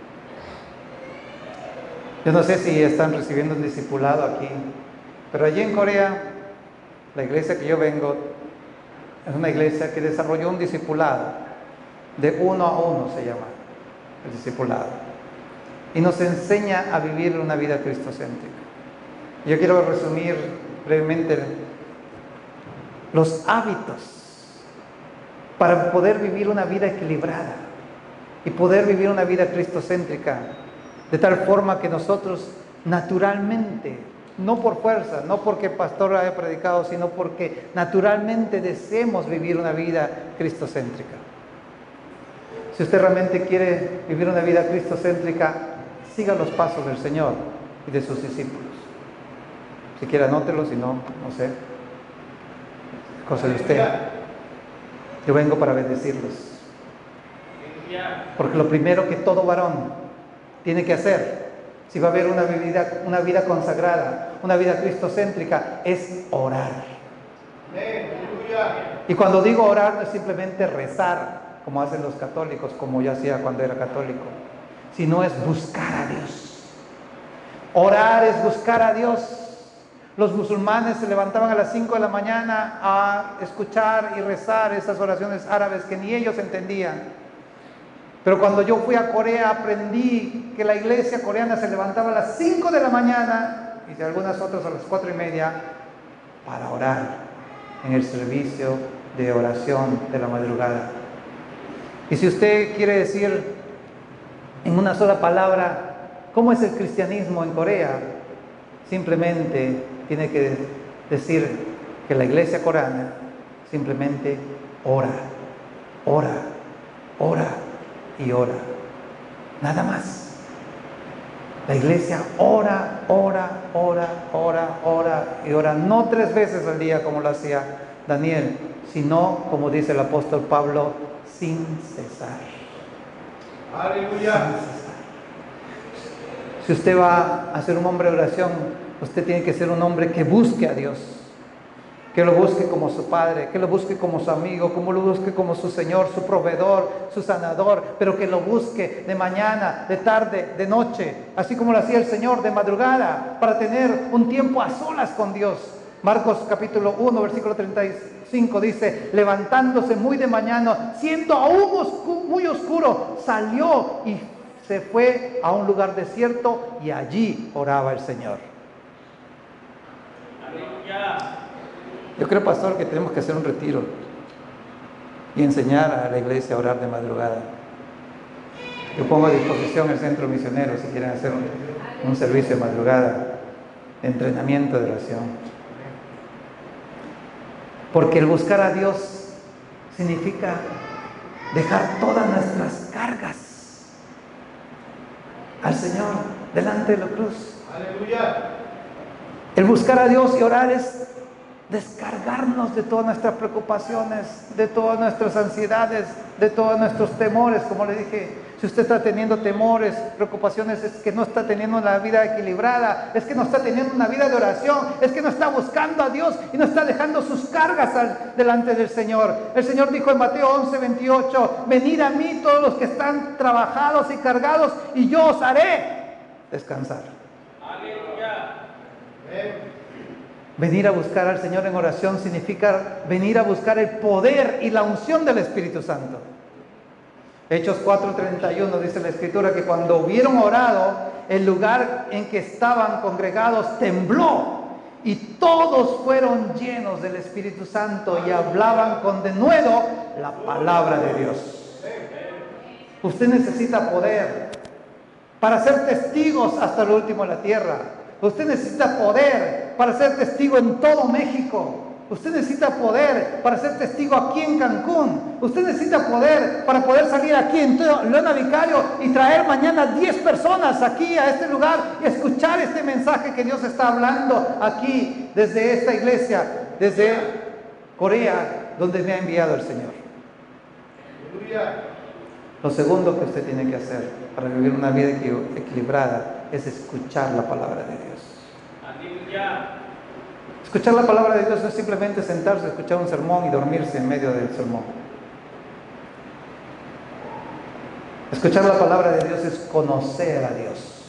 Yo no sé si están recibiendo un discipulado aquí, pero allí en Corea, la iglesia que yo vengo, es una iglesia que desarrolló un discipulado, de 1 a 1 se llama el discipulado, y nos enseña a vivir una vida cristocéntrica. Yo quiero resumir brevemente los hábitos para poder vivir una vida equilibrada y poder vivir una vida cristocéntrica, de tal forma que nosotros naturalmente No por fuerza, no porque el pastor haya predicado, sino porque naturalmente deseemos vivir una vida cristocéntrica. Si usted realmente quiere vivir una vida cristocéntrica, siga los pasos del Señor y de sus discípulos. Si quiere anótelo, si no, no sé. Cosa de usted. Yo vengo para bendecirlos. Porque lo primero que todo varón tiene que hacer, si va a haber una vida consagrada, una vida cristocéntrica, es orar. Y cuando digo orar, no es simplemente rezar, como hacen los católicos, como yo hacía cuando era católico, sino es buscar a Dios. Orar es buscar a Dios. Los musulmanes se levantaban a las 5 de la mañana a escuchar y rezar esas oraciones árabes que ni ellos entendían. Pero cuando yo fui a Corea aprendí que la iglesia coreana se levantaba a las 5 de la mañana y de algunas otras a las 4:30 para orar en el servicio de oración de la madrugada. Y si usted quiere decir en una sola palabra cómo es el cristianismo en Corea, simplemente tiene que decir que la iglesia coreana simplemente ora, ora, ora y ora. Nada más. La iglesia ora, ora, ora, ora, ora y ora. No 3 veces al día como lo hacía Daniel, sino, como dice el apóstol Pablo, sin cesar. Aleluya. Sin cesar. Si usted va a ser un hombre de oración, usted tiene que ser un hombre que busque a Dios, que lo busque como su Padre, que lo busque como su amigo, como lo busque como su Señor, su proveedor, su sanador, pero que lo busque de mañana, de tarde, de noche, así como lo hacía el Señor de madrugada, para tener un tiempo a solas con Dios. Marcos capítulo 1, versículo 35 dice: levantándose muy de mañana, siendo aún muy oscuro, salió y se fue a un lugar desierto y allí oraba el Señor. Yo creo, pastor, que tenemos que hacer un retiro y enseñar a la iglesia a orar de madrugada. Yo pongo a disposición el centro misionero si quieren hacer un servicio de madrugada, de entrenamiento de oración. Porque el buscar a Dios significa dejar todas nuestras cargas al Señor delante de la cruz. Aleluya. El buscar a Dios y orar es descargarnos de todas nuestras preocupaciones, de todas nuestras ansiedades, de todos nuestros temores. Como le dije, si usted está teniendo temores, preocupaciones, es que no está teniendo una vida equilibrada, es que no está teniendo una vida de oración, es que no está buscando a Dios y no está dejando sus cargas delante del Señor. El Señor dijo en Mateo 11:28: venid a mí todos los que están trabajados y cargados y yo os haré descansar. Aleluya. Venir a buscar al Señor en oración significa venir a buscar el poder y la unción del Espíritu Santo. Hechos 4:31 dice la Escritura que cuando hubieron orado, el lugar en que estaban congregados tembló y todos fueron llenos del Espíritu Santo y hablaban con denuedo la palabra de Dios. Usted necesita poder para ser testigos hasta lo último de la tierra. Usted necesita poder para ser testigo en todo México. Usted necesita poder para ser testigo aquí en Cancún. Usted necesita poder para poder salir aquí en Leona Vicario y traer mañana 10 personas aquí a este lugar y escuchar este mensaje que Dios está hablando aquí desde esta iglesia, desde Corea, donde me ha enviado el Señor. Lo segundo que usted tiene que hacer para vivir una vida equilibrada es escuchar la palabra de Dios. Aleluya. Escuchar la palabra de Dios no es simplemente sentarse a escuchar un sermón y dormirse en medio del sermón. Escuchar la palabra de Dios es conocer a Dios.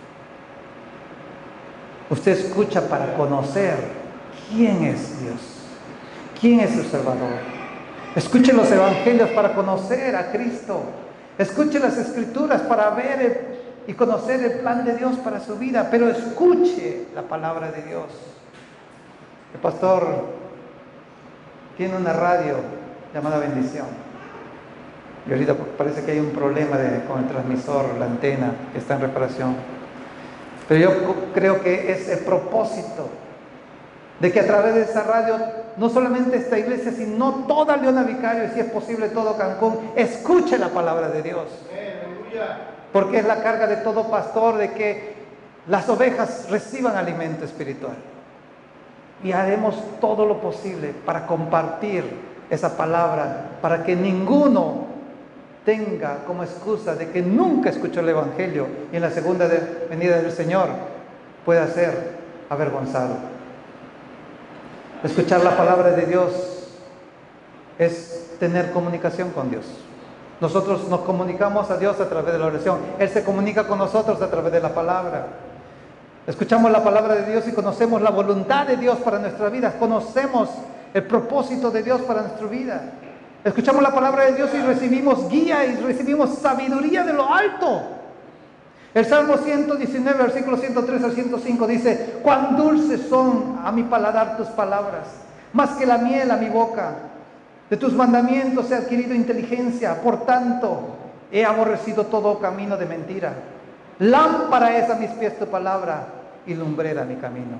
Usted escucha para conocer quién es Dios, quién es su Salvador. Escuche los evangelios para conocer a Cristo. Escuche las escrituras para ver y conocer el plan de Dios para su vida, pero escuche la palabra de Dios. El pastor tiene una radio llamada Bendición y ahorita parece que hay un problema con el transmisor, la antena que está en reparación. Pero yo creo que es el propósito de que a través de esa radio, no solamente esta iglesia, sino toda Leona Vicario, y si es posible todo Cancún, escuche la palabra de Dios. Porque es la carga de todo pastor de que las ovejas reciban alimento espiritual. Y haremos todo lo posible para compartir esa palabra, para que ninguno tenga como excusa de que nunca escuchó el Evangelio y en la segunda venida del Señor pueda ser avergonzado. Escuchar la palabra de Dios es tener comunicación con Dios. Nosotros nos comunicamos a Dios a través de la oración. Él se comunica con nosotros a través de la palabra. Escuchamos la palabra de Dios y conocemos la voluntad de Dios para nuestra vida. Conocemos el propósito de Dios para nuestra vida. Escuchamos la palabra de Dios y recibimos guía y recibimos sabiduría de lo alto. El Salmo 119, versículo 103 al 105 dice: cuán dulces son a mi paladar tus palabras, más que la miel a mi boca. De tus mandamientos he adquirido inteligencia, por tanto he aborrecido todo camino de mentira. Lámpara es a mis pies tu palabra y lumbrera mi camino.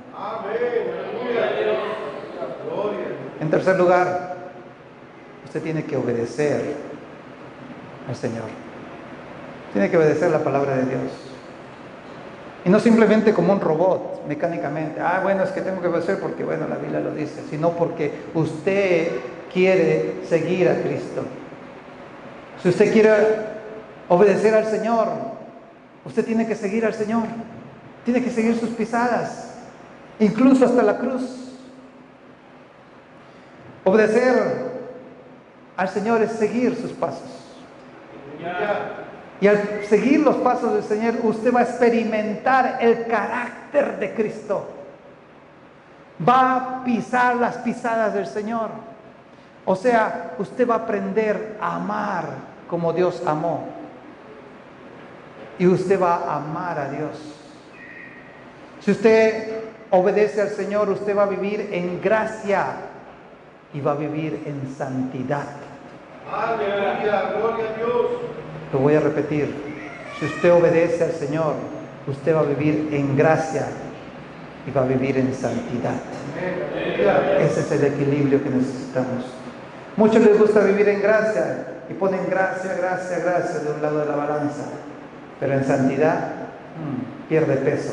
En tercer lugar, usted tiene que obedecer al Señor. Tiene que obedecer la palabra de Dios. Y no simplemente como un robot, mecánicamente. Bueno, es que tengo que obedecer porque, bueno, la Biblia lo dice. Sino porque usted quiere seguir a Cristo. Si usted quiere obedecer al Señor, usted tiene que seguir al Señor. Tiene que seguir sus pisadas, incluso hasta la cruz. Obedecer al Señor es seguir sus pasos. Y al seguir los pasos del Señor, usted va a experimentar el carácter de Cristo. Va a pisar las pisadas del Señor. O sea, usted va a aprender a amar como Dios amó. Y usted va a amar a Dios. Si usted obedece al Señor, usted va a vivir en gracia y va a vivir en santidad. Aleluya, gloria a Dios. Lo voy a repetir. Si usted obedece al Señor, usted va a vivir en gracia y va a vivir en santidad. Ese es el equilibrio que necesitamos. Muchos les gusta vivir en gracia y ponen gracia, gracia, gracia de un lado de la balanza, pero en santidad pierde peso.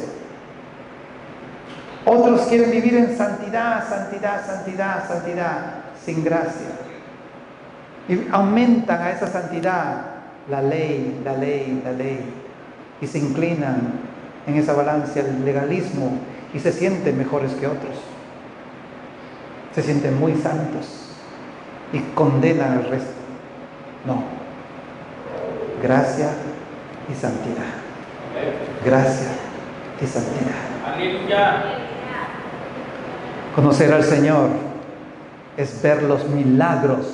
Otros quieren vivir en santidad, santidad, santidad, santidad, sin gracia. Y aumentan a esa santidad la ley, la ley, la ley. Y se inclinan en esa balanza el legalismo y se sienten mejores que otros. Se sienten muy santos y condenan al resto. No. Gracia y santidad. Gracia y santidad. Aleluya. Conocer al Señor es ver los milagros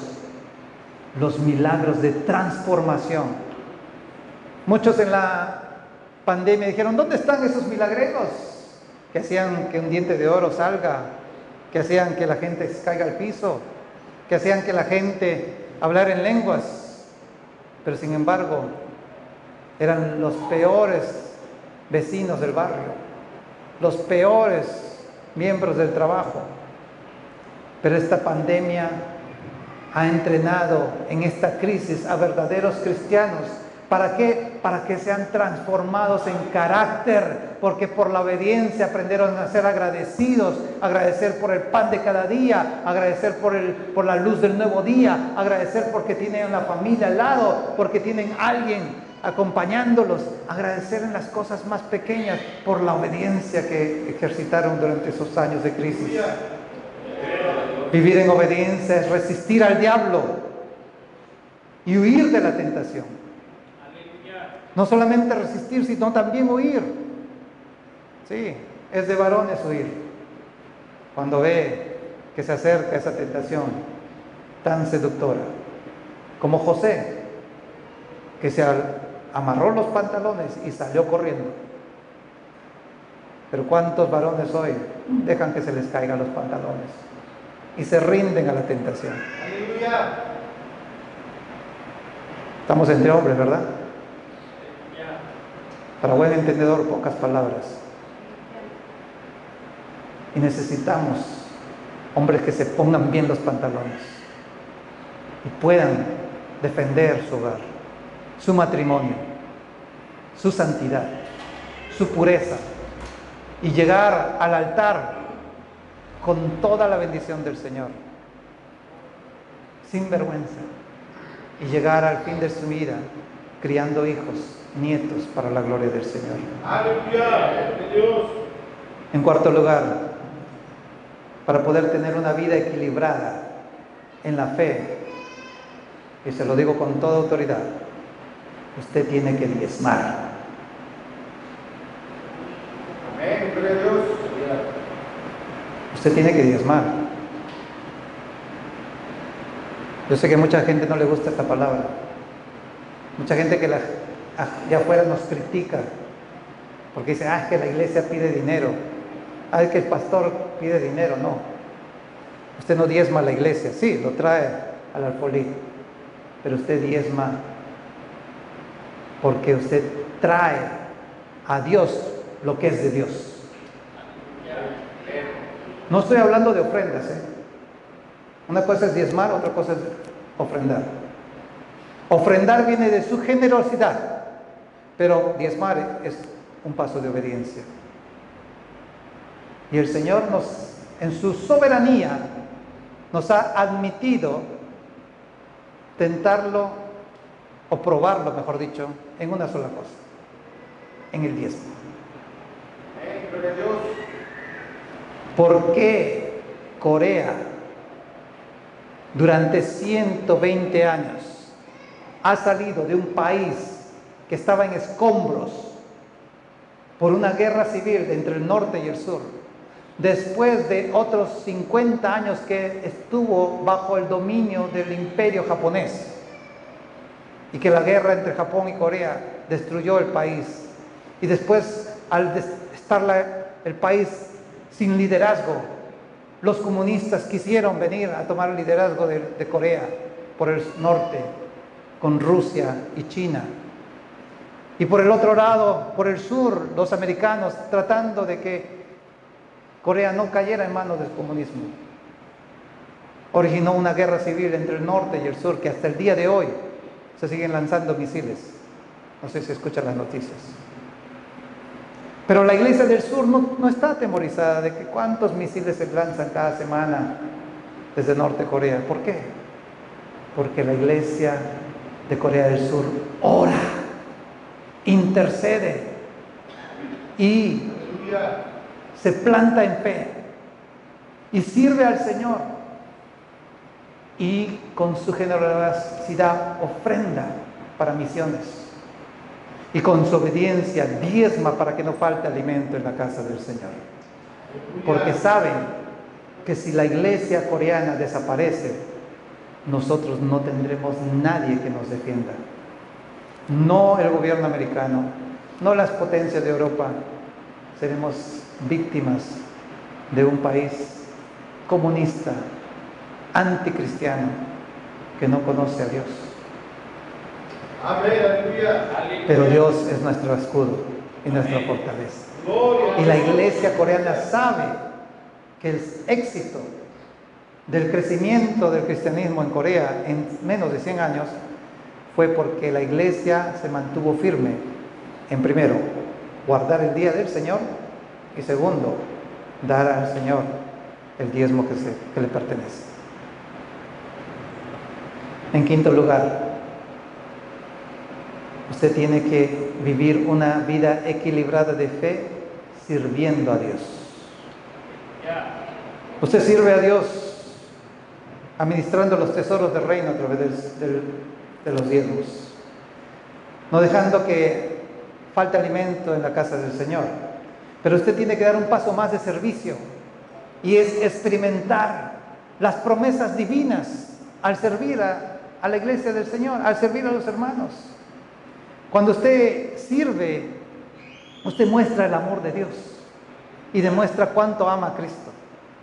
de transformación. Muchos en la pandemia dijeron: ¿dónde están esos milagreros que hacían que un diente de oro salga, que hacían que la gente caiga al piso, que hacían que la gente hablara en lenguas? Pero sin embargo eran los peores vecinos del barrio, los peores miembros del trabajo. Pero esta pandemia ha entrenado en esta crisis a verdaderos cristianos. ¿Para qué? Para que sean transformados en carácter, porque por la obediencia aprendieron a ser agradecidos, agradecer por el pan de cada día, agradecer por la luz del nuevo día, agradecer porque tienen una familia al lado, porque tienen alguien acompañándolos, agradecer en las cosas más pequeñas por la obediencia que ejercitaron durante esos años de crisis. Vivir en obediencia es resistir al diablo y huir de la tentación. No solamente resistir, sino también huir. Sí, es de varones huir. Cuando ve que se acerca esa tentación tan seductora, como José, que se amarró los pantalones y salió corriendo. Pero ¿cuántos varones hoy dejan que se les caigan los pantalones y se rinden a la tentación? Aleluya. Estamos entre hombres, ¿verdad? Para buen entendedor, pocas palabras. Y necesitamos hombres que se pongan bien los pantalones y puedan defender su hogar, su matrimonio, su santidad, su pureza, y llegar al altar con toda la bendición del Señor, sin vergüenza, y llegar al fin de su vida criando hijos, nietos para la gloria del Señor. Aleluya, Dios. En cuarto lugar, para poder tener una vida equilibrada en la fe, y se lo digo con toda autoridad, usted tiene que diezmar. Amén, gloria a Dios. Usted tiene que diezmar. Yo sé que a mucha gente no le gusta esta palabra. Mucha gente que allá afuera nos critica porque dice, es que la iglesia pide dinero. Es que el pastor pide dinero. No. Usted no diezma a la iglesia. Sí, lo trae al alfolí. Pero usted diezma porque usted trae a Dios lo que es de Dios. No estoy hablando de ofrendas, Una cosa es diezmar, otra cosa es ofrendar. Ofrendar viene de su generosidad, pero diezmar es un paso de obediencia. Y el Señor en su soberanía, nos ha admitido tentarlo, o probarlo, mejor dicho, en una sola cosa, en el diezmo. Amén, gloria a Dios. ¿Por qué Corea durante 120 años ha salido de un país que estaba en escombros por una guerra civil entre el norte y el sur, después de otros 50 años que estuvo bajo el dominio del imperio japonés, y que la guerra entre Japón y Corea destruyó el país, y después al estar el país sin liderazgo, los comunistas quisieron venir a tomar el liderazgo de Corea por el norte, con Rusia y China. Y por el otro lado, por el sur, los americanos tratando de que Corea no cayera en manos del comunismo. Originó una guerra civil entre el norte y el sur que hasta el día de hoy se siguen lanzando misiles. No sé si escuchan las noticias. Pero la iglesia del sur no está atemorizada de que cuántos misiles se lanzan cada semana desde Norte Corea. ¿Por qué? Porque la iglesia de Corea del Sur ora, intercede y se planta en fe y sirve al Señor, y con su generosidad ofrenda para misiones, y con su obediencia diezma para que no falte alimento en la casa del Señor. Porque saben que si la iglesia coreana desaparece, nosotros no tendremos nadie que nos defienda. No el gobierno americano, no las potencias de Europa. Seremos víctimas de un país comunista, anticristiano, que no conoce a Dios. Amén, aleluya. Pero Dios es nuestro escudo y nuestra fortaleza. Y la iglesia coreana sabe que el éxito del crecimiento del cristianismo en Corea en menos de 100 años fue porque la iglesia se mantuvo firme en, primero, guardar el día del Señor, y segundo, dar al Señor el diezmo que le pertenece. En quinto lugar, usted tiene que vivir una vida equilibrada de fe sirviendo a Dios. Usted sirve a Dios administrando los tesoros del reino a través de los diezmos, no dejando que falte alimento en la casa del Señor. Pero usted tiene que dar un paso más de servicio, y es experimentar las promesas divinas al servir a la iglesia del Señor, al servir a los hermanos. Cuando usted sirve, usted muestra el amor de Dios y demuestra cuánto ama a Cristo.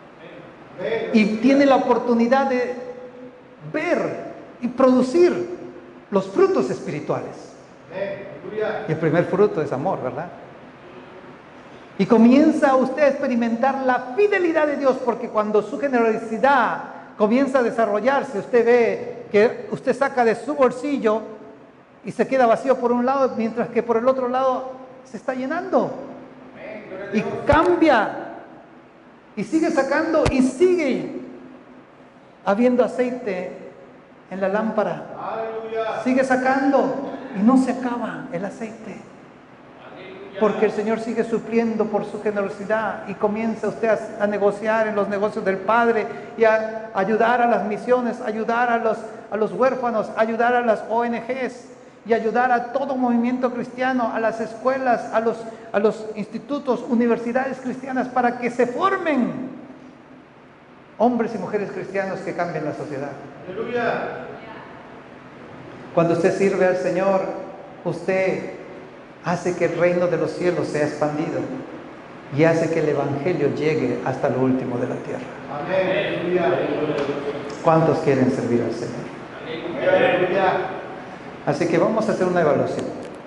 Y tiene la oportunidad de ver y producir los frutos espirituales. Y el primer fruto es amor, ¿verdad? Y comienza usted a experimentar la fidelidad de Dios, porque cuando su generosidad comienza a desarrollarse, usted ve que usted saca de su bolsillo y se queda vacío por un lado, mientras que por el otro lado se está llenando. Y cambia. Y sigue sacando y sigue habiendo aceite en la lámpara. Aleluya. Sigue sacando y no se acaba el aceite. Porque el Señor sigue supliendo por su generosidad y comienza usted a negociar en los negocios del Padre y a ayudar a las misiones, ayudar a los huérfanos, ayudar a las ONGs y ayudar a todo movimiento cristiano, a las escuelas, a los institutos, universidades cristianas, para que se formen hombres y mujeres cristianos que cambien la sociedad. Aleluya. Cuando usted sirve al Señor, usted hace que el reino de los cielos sea expandido y hace que el Evangelio llegue hasta lo último de la tierra. Amén. Aleluya. ¿Cuántos quieren servir al Señor? Aleluya. Así que vamos a hacer una evaluación.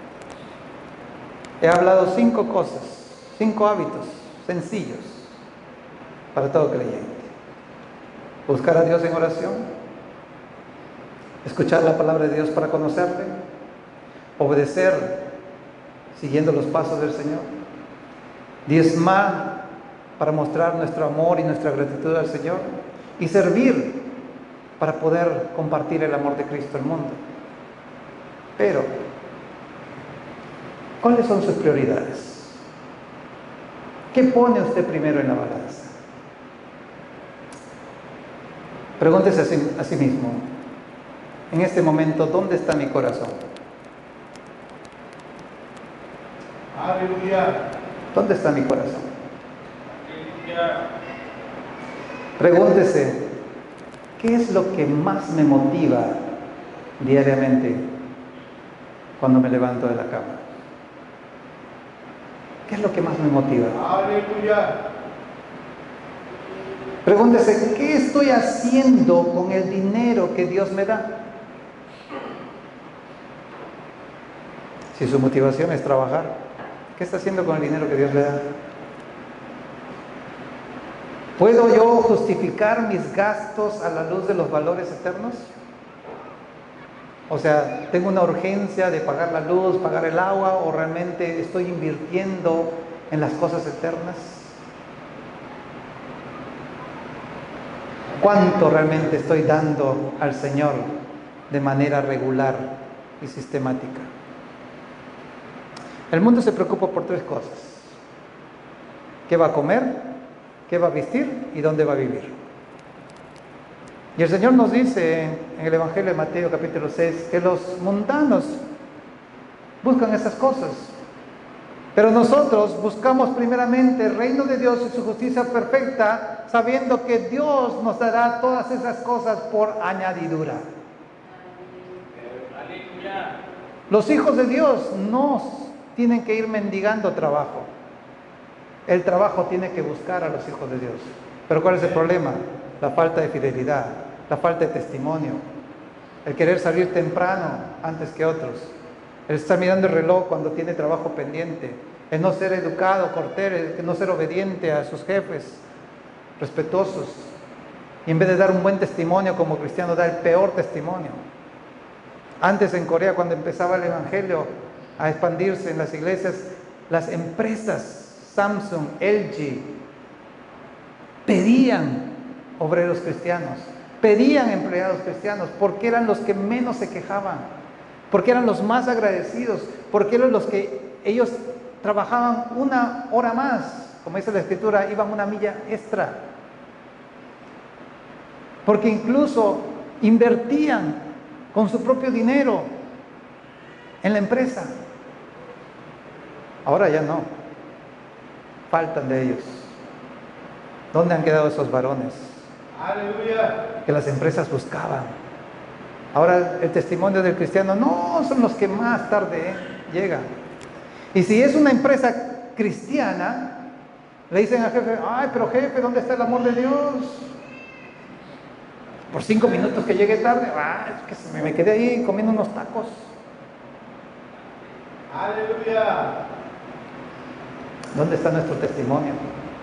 He hablado 5 cosas, 5 hábitos sencillos para todo creyente. Buscar a Dios en oración, escuchar la palabra de Dios para conocerle, obedecer siguiendo los pasos del Señor, diezmar para mostrar nuestro amor y nuestra gratitud al Señor, y servir para poder compartir el amor de Cristo al mundo. Pero, ¿cuáles son sus prioridades? ¿Qué pone usted primero en la balanza? Pregúntese a sí mismo, en este momento, ¿dónde está mi corazón? Aleluya. ¿Dónde está mi corazón? Aleluya. Pregúntese, ¿qué es lo que más me motiva diariamente cuando me levanto de la cama? ¿Qué es lo que más me motiva? Aleluya. Pregúntese, ¿qué estoy haciendo con el dinero que Dios me da? Si su motivación es trabajar, ¿qué está haciendo con el dinero que Dios le da? ¿Puedo yo justificar mis gastos a la luz de los valores eternos? O sea, ¿tengo una urgencia de pagar la luz, pagar el agua, o realmente estoy invirtiendo en las cosas eternas? ¿Cuánto realmente estoy dando al Señor de manera regular y sistemática? El mundo se preocupa por 3 cosas: ¿qué va a comer? ¿Qué va a vestir? ¿Y dónde va a vivir? Y el Señor nos dice en el Evangelio de Mateo capítulo 6 que los mundanos buscan esas cosas, pero nosotros buscamos primeramente el reino de Dios y su justicia perfecta, sabiendo que Dios nos dará todas esas cosas por añadidura. Los hijos de Dios no tienen que ir mendigando trabajo. El trabajo tiene que buscar a los hijos de Dios. Pero ¿cuál es el problema? La falta de fidelidad, la falta de testimonio, el querer salir temprano antes que otros, el estar mirando el reloj cuando tiene trabajo pendiente, el no ser educado, cortés, el no ser obediente a sus jefes, respetuosos, y en vez de dar un buen testimonio como cristiano, da el peor testimonio. Antes en Corea, cuando empezaba el evangelio a expandirse en las iglesias, las empresas Samsung, LG, pedían obreros cristianos, pedían empleados cristianos, porque eran los que menos se quejaban, porque eran los más agradecidos, porque eran los que ellos trabajaban 1 hora más, como dice la escritura, iban 1 milla extra, porque incluso invertían con su propio dinero en la empresa. Ahora ya no, faltan de ellos. ¿Dónde han quedado esos varones Aleluya. que las empresas buscaban? Ahora el testimonio del cristiano no son los que más tarde llegan. Y si es una empresa cristiana, le dicen al jefe: ay, pero jefe, ¿dónde está el amor de Dios? Por 5 minutos que llegue tarde, es que me quedé ahí comiendo unos tacos. Aleluya. ¿Dónde está nuestro testimonio?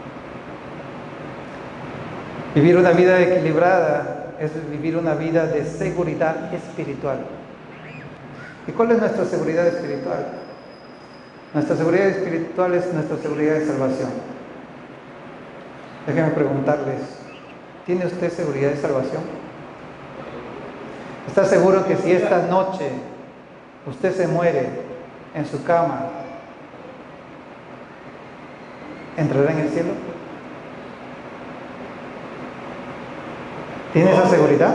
Vivir una vida equilibrada es vivir una vida de seguridad espiritual. ¿Y cuál es nuestra seguridad espiritual? Nuestra seguridad espiritual es nuestra seguridad de salvación. Déjenme preguntarles, ¿tiene usted seguridad de salvación? ¿Está seguro que si esta noche usted se muere en su cama, entrará en el cielo? ¿Tiene esa seguridad?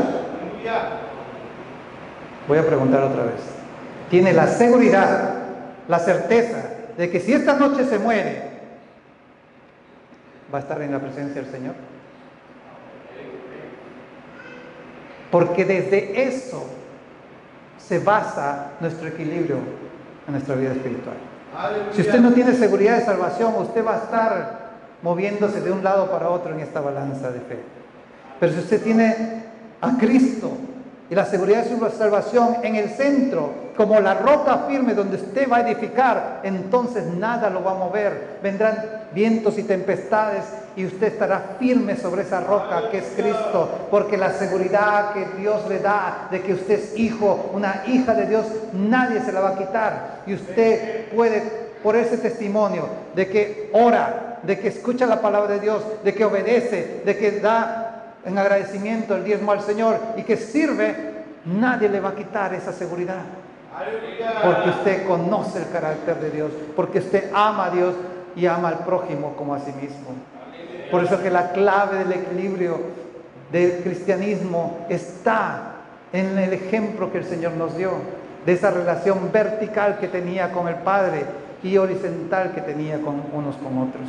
Voy a preguntar otra vez. ¿Tiene la seguridad, la certeza de que si esta noche se muere, va a estar en la presencia del Señor? Porque desde eso se basa nuestro equilibrio en nuestra vida espiritual. Si usted no tiene seguridad de salvación, usted va a estar moviéndose de un lado para otro en esta balanza de fe. Pero si usted tiene a Cristo y la seguridad de su salvación en el centro, como la roca firme donde usted va a edificar, entonces nada lo va a mover. Vendrán vientos y tempestades y usted estará firme sobre esa roca que es Cristo, porque la seguridad que Dios le da de que usted es hijo, una hija de Dios, nadie se la va a quitar. Y usted puede, por ese testimonio de que ora, de que escucha la palabra de Dios, de que obedece, de que da en agradecimiento el diezmo al Señor y que sirve, nadie le va a quitar esa seguridad. Porque usted conoce el carácter de Dios, porque usted ama a Dios y ama al prójimo como a sí mismo. Por eso que la clave del equilibrio del cristianismo está en el ejemplo que el Señor nos dio, de esa relación vertical que tenía con el Padre y horizontal que tenía con unos con otros.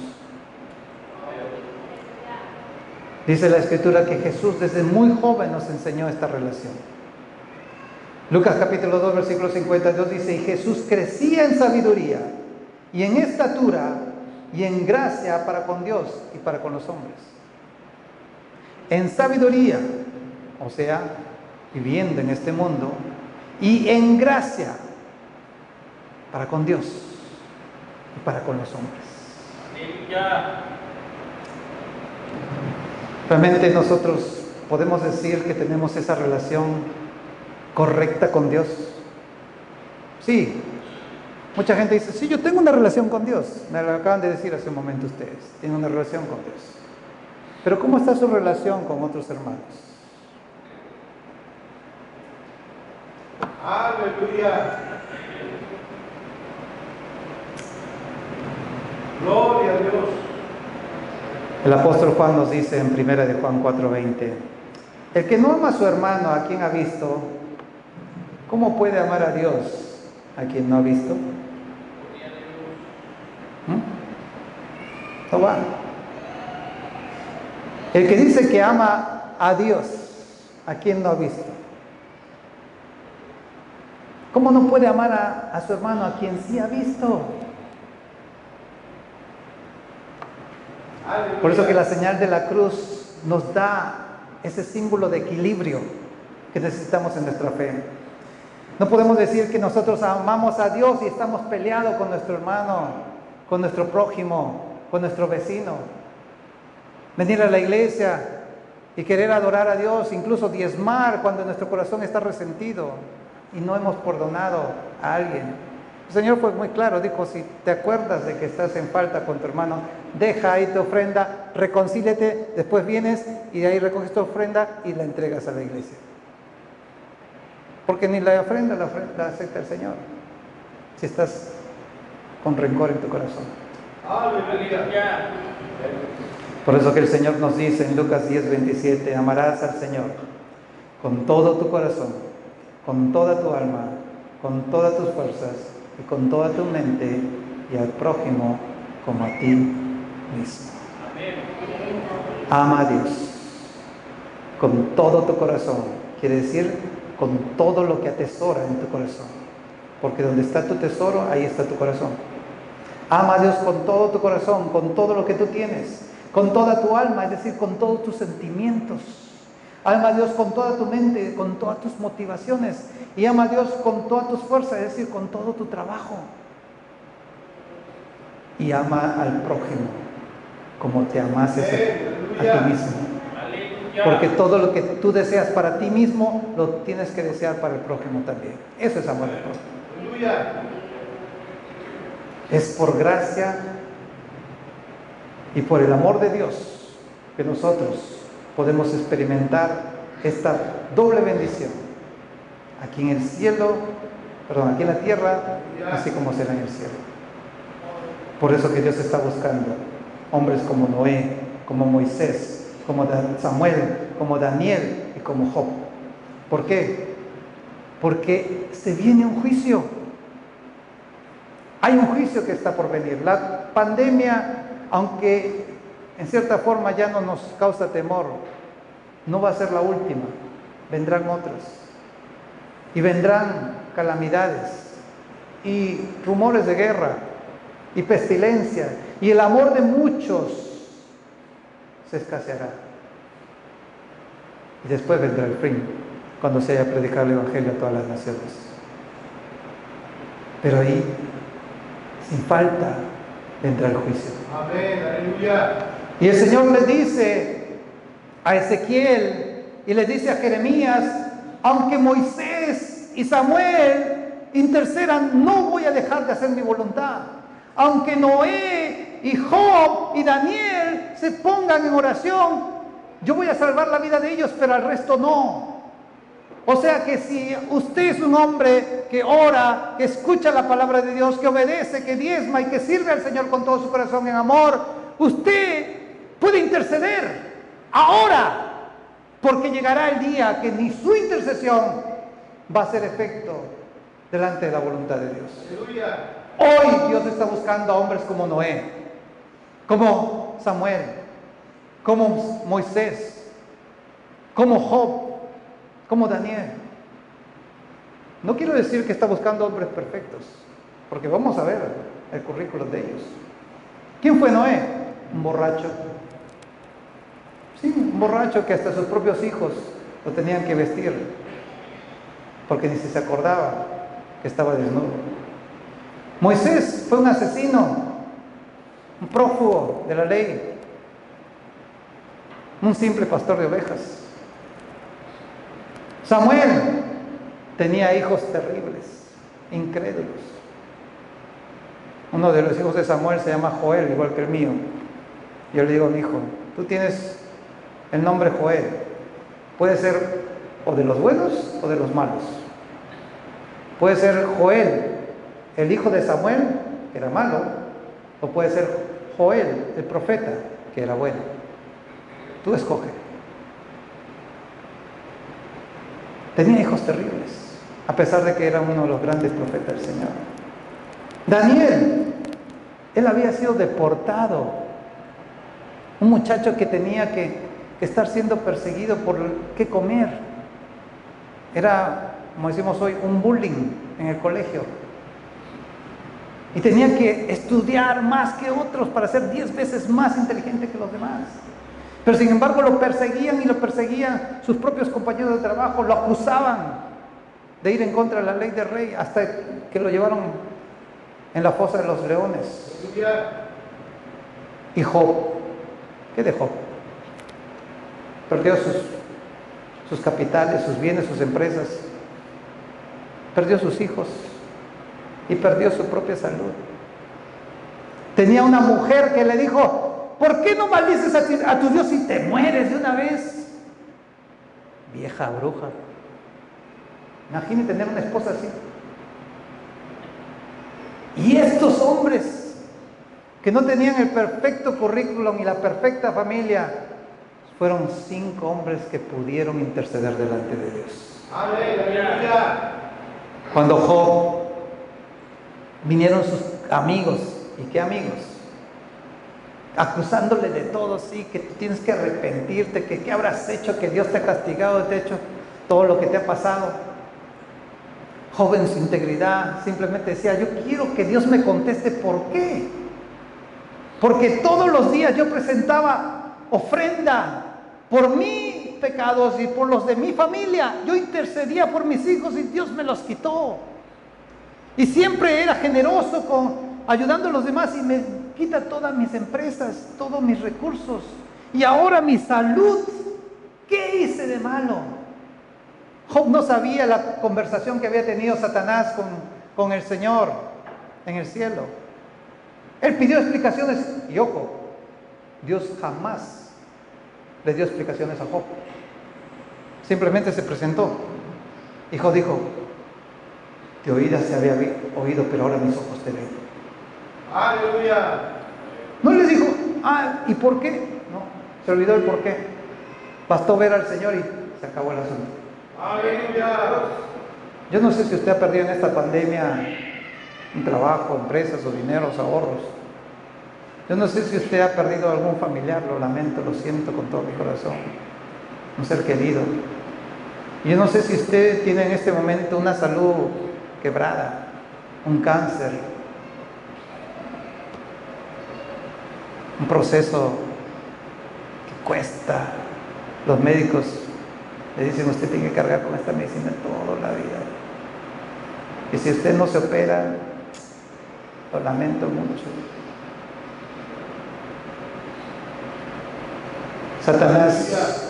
Dice la Escritura que Jesús desde muy joven nos enseñó esta relación. Lucas capítulo 2 versículo 52 dice: y Jesús crecía en sabiduría y en estatura y en gracia para con Dios y para con los hombres. En sabiduría, o sea, viviendo en este mundo, y en gracia para con Dios y para con los hombres. Realmente nosotros podemos decir que tenemos esa relación correcta con Dios. Sí, mucha gente dice, sí, yo tengo una relación con Dios. Me lo acaban de decir hace un momento ustedes, tienen una relación con Dios. Pero ¿cómo está su relación con otros hermanos? Aleluya. Gloria a Dios. El apóstol Juan nos dice en 1 de Juan 4:20, el que no ama a su hermano a quien ha visto, ¿cómo puede amar a Dios a quien no ha visto? No va. El que dice que ama a Dios a quien no ha visto, ¿cómo no puede amar a su hermano a quien sí ha visto? Por eso que la señal de la cruz nos da ese símbolo de equilibrio que necesitamos en nuestra fe. No podemos decir que nosotros amamos a Dios y estamos peleados con nuestro hermano, con nuestro prójimo, con nuestro vecino. Venir a la iglesia y querer adorar a Dios, incluso diezmar cuando nuestro corazón está resentido y no hemos perdonado a alguien. El Señor fue muy claro, dijo, si te acuerdas de que estás en falta con tu hermano, deja ahí tu ofrenda, reconcíliate, después vienes y de ahí recoges tu ofrenda y la entregas a la iglesia. Porque ni la ofrenda la acepta el Señor si estás con rencor en tu corazón. Aleluya. Por eso que el Señor nos dice en Lucas 10:27, amarás al Señor con todo tu corazón, con toda tu alma, con todas tus fuerzas y con toda tu mente, y al prójimo como a ti mismo. Ama a Dios con todo tu corazón, quiere decir con todo lo que atesora en tu corazón, porque donde está tu tesoro, ahí está tu corazón. Ama a Dios con todo tu corazón, con todo lo que tú tienes, con toda tu alma, es decir, con todos tus sentimientos. Ama a Dios con toda tu mente, con todas tus motivaciones, y ama a Dios con todas tus fuerzas, es decir, con todo tu trabajo. y ama al prójimo como te amases a ti mismo. Porque todo lo que tú deseas para ti mismo, lo tienes que desear para el prójimo también. Eso es amor al prójimo. Es por gracia y por el amor de Dios que nosotros podemos experimentar esta doble bendición. Aquí en el cielo, aquí en la tierra, así como será en el cielo. Por eso que Dios está buscando hombres como Noé, como Moisés, como Samuel, como Daniel y como Job. ¿Por qué? Porque se viene un juicio. Hay un juicio que está por venir. La pandemia, aunque en cierta forma ya no nos causa temor, no va a ser la última. Vendrán otras. Y vendrán calamidades y rumores de guerra y pestilencia, y el amor de muchos se escaseará. Y después vendrá el fin, cuando se haya predicado el Evangelio a todas las naciones. Pero ahí, sin falta, vendrá el juicio. Amén, aleluya. Y el Señor le dice a Ezequiel y le dice a Jeremías: aunque Moisés y Samuel intercedan, no voy a dejar de hacer mi voluntad. Aunque Noé y Job y Daniel se pongan en oración, yo voy a salvar la vida de ellos, pero al resto no. O sea que si usted es un hombre que ora, que escucha la palabra de Dios, que obedece, que diezma y que sirve al Señor con todo su corazón en amor, usted puede interceder ahora, porque llegará el día que ni su intercesión va a hacer efecto delante de la voluntad de Dios. Aleluya. Hoy Dios está buscando a hombres como Noé, como Samuel, como Moisés, como Job, como Daniel. No quiero decir que está buscando hombres perfectos, porque vamos a ver el currículum de ellos. ¿Quién fue Noé? Un borracho. Sí, un borracho que hasta sus propios hijos lo tenían que vestir, porque ni si se acordaba que estaba desnudo. Moisés fue un asesino, un prófugo de la ley, un simple pastor de ovejas. Samuel tenía hijos terribles, incrédulos. Uno de los hijos de Samuel se llama Joel, igual que el mío. Yo le digo a mi hijo: tú tienes el nombre Joel, puede ser o de los buenos o de los malos. Puede ser Joel, el hijo de Samuel, que era malo, o puede ser Joel, el profeta, que era bueno. Tú escoge. Tenía hijos terribles, a pesar de que era uno de los grandes profetas del Señor. Daniel, él había sido deportado. Un muchacho que tenía que estar siendo perseguido por qué comer. Era, como decimos hoy, un bullying en el colegio. Y tenía que estudiar más que otros para ser 10 veces más inteligente que los demás. Pero sin embargo lo perseguían y lo perseguían sus propios compañeros de trabajo, lo acusaban de ir en contra de la ley del rey, hasta que lo llevaron en la fosa de los leones. Y Job, ¿qué de Job? Perdió sus capitales, sus bienes, sus empresas, perdió sus hijos y perdió su propia salud. Tenía una mujer que le dijo: ¿por qué no maldices a tu Dios y te mueres de una vez? Vieja bruja. Imagínate tener una esposa así. Y estos hombres que no tenían el perfecto currículum y la perfecta familia, fueron 5 hombres que pudieron interceder delante de Dios. Aleluya. Cuando Job, vinieron sus amigos, ¿y qué amigos? Acusándole de todo, sí, que tú tienes que arrepentirte, que qué habrás hecho, que Dios te ha castigado, te ha hecho todo lo que te ha pasado. Job, en su integridad, simplemente decía: yo quiero que Dios me conteste por qué. Porque todos los días yo presentaba ofrenda por mis pecados y por los de mi familia. Yo intercedía por mis hijos y Dios me los quitó. Y siempre era generoso ayudando a los demás, y quita todas mis empresas, todos mis recursos y ahora mi salud. ¿Qué hice de malo? Job no sabía la conversación que había tenido Satanás con el Señor en el cielo. Él pidió explicaciones y ojo, Dios jamás le dio explicaciones a Job. Simplemente se presentó y Job dijo: de oídas se había oído, pero ahora mis ojos te ven. Aleluya. No le dijo, ¿y por qué? No, se olvidó el por qué. Bastó ver al Señor y se acabó el asunto. Aleluya. Yo no sé si usted ha perdido en esta pandemia un trabajo, empresas o dineros, ahorros. Yo no sé si usted ha perdido algún familiar, lo lamento, lo siento con todo mi corazón. Un ser querido. Y yo no sé si usted tiene en este momento una salud quebrada, un cáncer, un proceso que cuesta. Los médicos le dicen: usted tiene que cargar con esta medicina toda la vida. Y si usted no se opera, lo lamento mucho. Satanás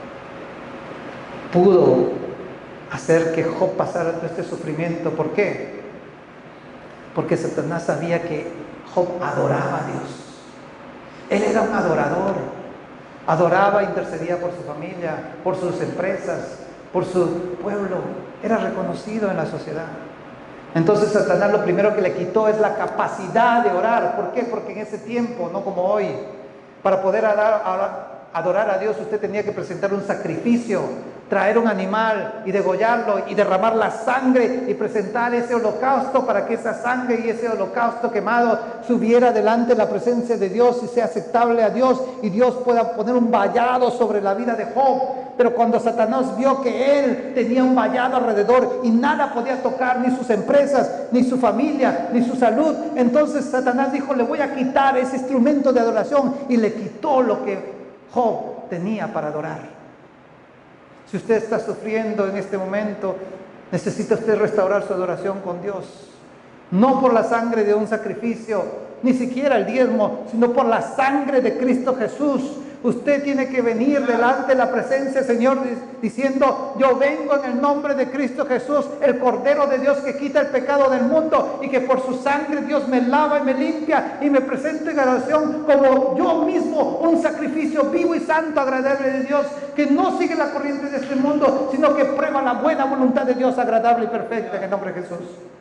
pudo hacer que Job pasara todo este sufrimiento. ¿Por qué? Porque Satanás sabía que Job adoraba a Dios. Él era un adorador. Adoraba, intercedía por su familia, por sus empresas, por su pueblo. Era reconocido en la sociedad. Entonces Satanás lo primero que le quitó es la capacidad de orar. ¿Por qué? Porque en ese tiempo, no como hoy, para poder adorar a Dios usted tenía que presentar un sacrificio, traer un animal y degollarlo y derramar la sangre y presentar ese holocausto para que esa sangre y ese holocausto quemado subiera delante de la presencia de Dios y sea aceptable a Dios y Dios pueda poner un vallado sobre la vida de Job. Pero cuando Satanás vio que él tenía un vallado alrededor y nada podía tocar, ni sus empresas, ni su familia, ni su salud, entonces Satanás dijo: le voy a quitar ese instrumento de adoración, y le quitó lo que Job tenía para adorar. Si usted está sufriendo en este momento, necesita usted restaurar su adoración con Dios. No por la sangre de un sacrificio, ni siquiera el diezmo, sino por la sangre de Cristo Jesús. Usted tiene que venir delante de la presencia del Señor diciendo: yo vengo en el nombre de Cristo Jesús, el Cordero de Dios que quita el pecado del mundo, y que por su sangre Dios me lava y me limpia y me presenta en adoración como yo mismo, un sacrificio vivo y santo, agradable de Dios, que no sigue la corriente de este mundo, sino que prueba la buena voluntad de Dios, agradable y perfecta, en el nombre de Jesús.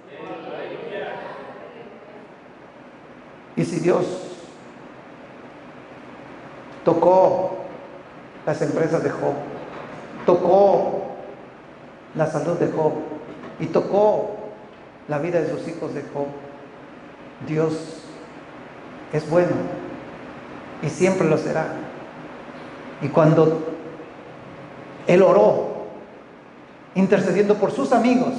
Y si Dios tocó las empresas de Job, tocó la salud de Job y tocó la vida de sus hijos de Job, Dios es bueno y siempre lo será. Y cuando él oró, intercediendo por sus amigos,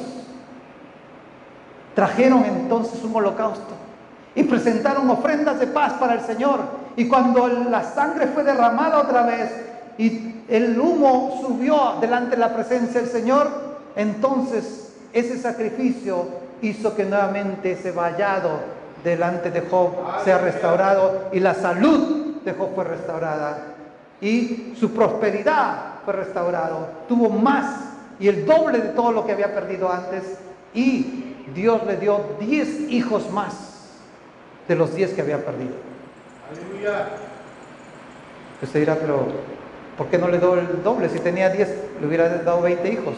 trajeron entonces un holocausto y presentaron ofrendas de paz para el Señor. Y cuando la sangre fue derramada otra vez y el humo subió delante de la presencia del Señor, entonces ese sacrificio hizo que nuevamente ese vallado delante de Job sea restaurado, y la salud de Job fue restaurada y su prosperidad fue restaurado. Tuvo más y el doble de todo lo que había perdido antes, y Dios le dio 10 hijos más de los 10 que había perdido. Aleluya. Usted dirá: pero ¿por qué no le dio el doble? Si tenía 10, le hubiera dado 20 hijos.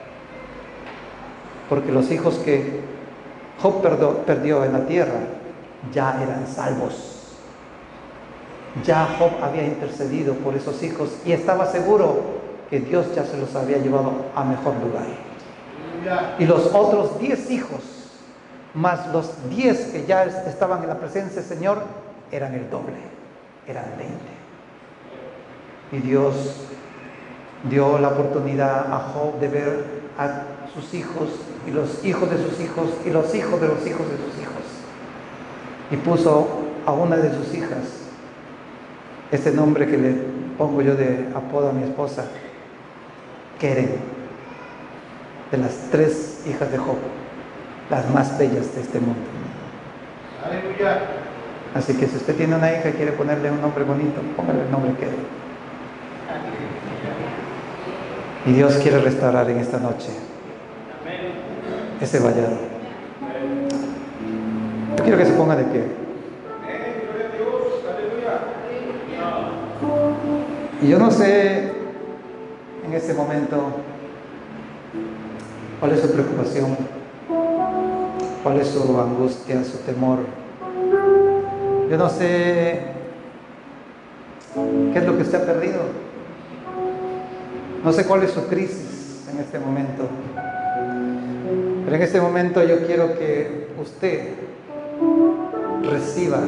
Porque los hijos que Job perdió en la tierra ya eran salvos. Ya Job había intercedido por esos hijos y estaba seguro que Dios ya se los había llevado a mejor lugar. Aleluya. Y los otros 10 hijos, más los 10 que ya estaban en la presencia del Señor, eran el doble, eran 20. Y Dios dio la oportunidad a Job de ver a sus hijos y los hijos de sus hijos y los hijos de los hijos de sus hijos, y puso a una de sus hijas ese nombre que le pongo yo de apodo a mi esposa, Keren, de las 3 hijas de Job, las más bellas de este mundo. Aleluya. Así que si usted tiene una hija y quiere ponerle un nombre bonito, póngale el nombre que dé. Y Dios quiere restaurar en esta noche ese vallado. Yo quiero que se ponga de pie. Y yo no sé en este momento cuál es su preocupación, cuál es su angustia, su temor. Yo no sé qué es lo que usted ha perdido. No sé cuál es su crisis en este momento. Pero en este momento yo quiero que usted reciba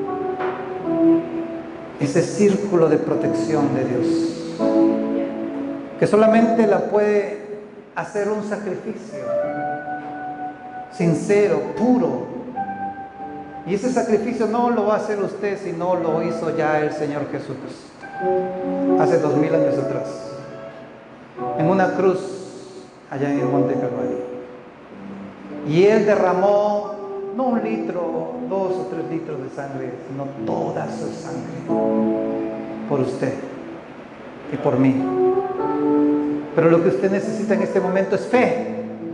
ese círculo de protección de Dios, que solamente la puede hacer un sacrificio sincero, puro. Y ese sacrificio no lo va a hacer usted, sino lo hizo ya el Señor Jesús hace 2000 años atrás, en una cruz allá en el Monte Calvario. Y Él derramó no 1 litro, 2 o 3 litros de sangre, sino toda su sangre por usted y por mí. Pero lo que usted necesita en este momento es fe,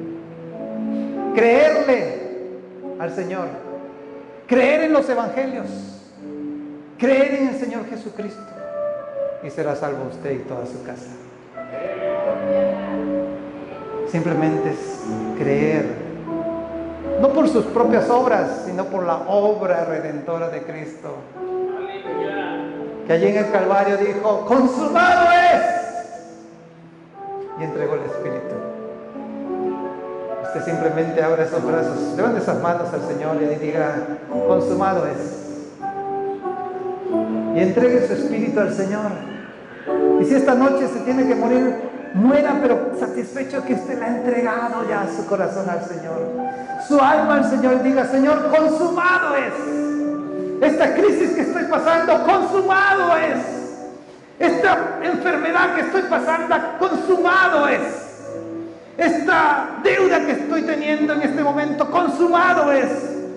creerle al Señor, creer en los evangelios, creer en el Señor Jesucristo, y será salvo usted y toda su casa. Simplemente es creer, no por sus propias obras, sino por la obra redentora de Cristo, que allí en el Calvario dijo: consumado es, y entregó el Espíritu. Usted simplemente abra esos brazos, levante esas manos al Señor y diga: consumado es, y entregue su espíritu al Señor. Y si esta noche se tiene que morir, muera, pero satisfecho que usted le ha entregado ya su corazón al Señor, su alma al Señor, y diga: Señor, consumado es esta crisis que estoy pasando, consumado es esta enfermedad que estoy pasando, consumado es esta deuda que estoy teniendo en este momento, consumado es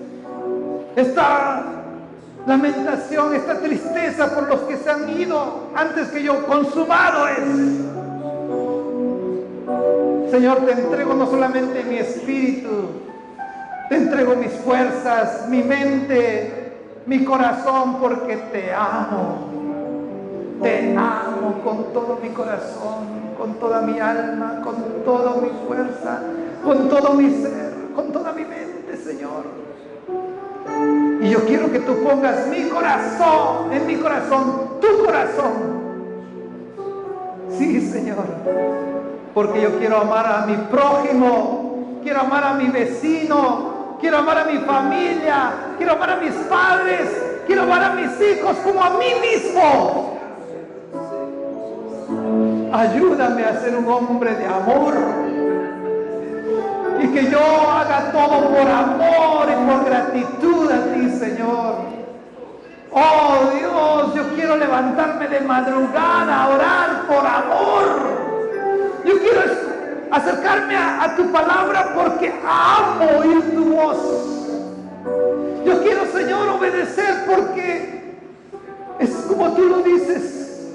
esta lamentación, esta tristeza por los que se han ido antes que yo, consumado es. Señor, te entrego no solamente mi espíritu, te entrego mis fuerzas, mi mente, mi corazón, porque te amo con todo mi corazón, con toda mi alma, con toda mi fuerza, con todo mi ser, con toda mi mente, Señor. Y yo quiero que tú pongas mi corazón, en mi corazón, tu corazón. Sí, Señor, porque yo quiero amar a mi prójimo, quiero amar a mi vecino, quiero amar a mi familia, quiero amar a mis padres, quiero amar a mis hijos como a mí mismo. Ayúdame a ser un hombre de amor, y que yo haga todo por amor y por gratitud a ti, Señor. Oh Dios, yo quiero levantarme de madrugada a orar por amor. Yo quiero acercarme a tu palabra porque amo oír tu voz. Yo quiero, Señor, obedecer porque es como tú lo dices: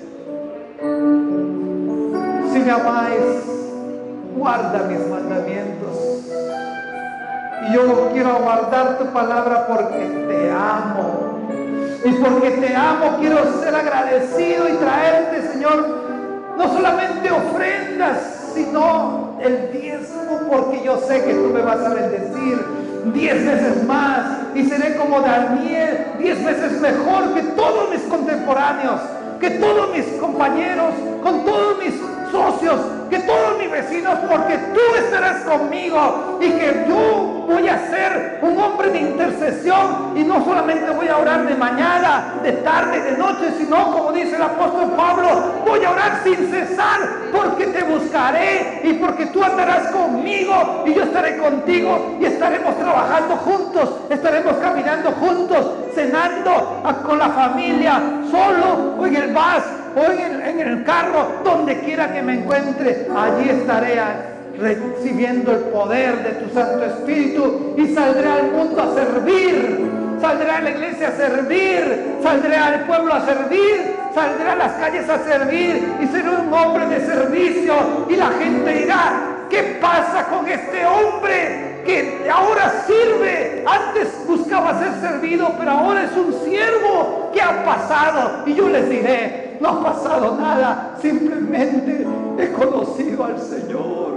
si me amáis, guarda mis mandamientos. Y yo quiero guardar tu palabra porque te amo. Y porque te amo, quiero ser agradecido y traerte, Señor, no solamente ofrendas, sino el diezmo, porque yo sé que tú me vas a bendecir 10 veces más, y seré como Daniel, 10 veces mejor que todos mis contemporáneos, que todos mis compañeros, con todos mis socios, que todos mis vecinos, porque tú estarás conmigo, y que yo voy a ser un hombre de intercesión, y no solamente voy a orar de mañana, de tarde, de noche, sino, como dice el apóstol Pablo, voy a orar sin cesar, porque te buscaré y porque tú andarás conmigo y yo estaré contigo, y estaremos trabajando juntos, estaremos caminando juntos, cenando con la familia, solo o en el bus o en el carro, donde quiera que me encuentre, allí estaré recibiendo el poder de tu Santo Espíritu, y saldré al mundo a servir saldré a la iglesia a servir, saldré al pueblo a servir, saldré a las calles a servir y seré un hombre de servicio. Y la gente dirá: ¿qué pasa con este hombre que ahora sirve? Antes buscaba ser servido, pero ahora es un siervo. ¿Qué ha pasado? Y yo les diré: no ha pasado nada, simplemente he conocido al Señor.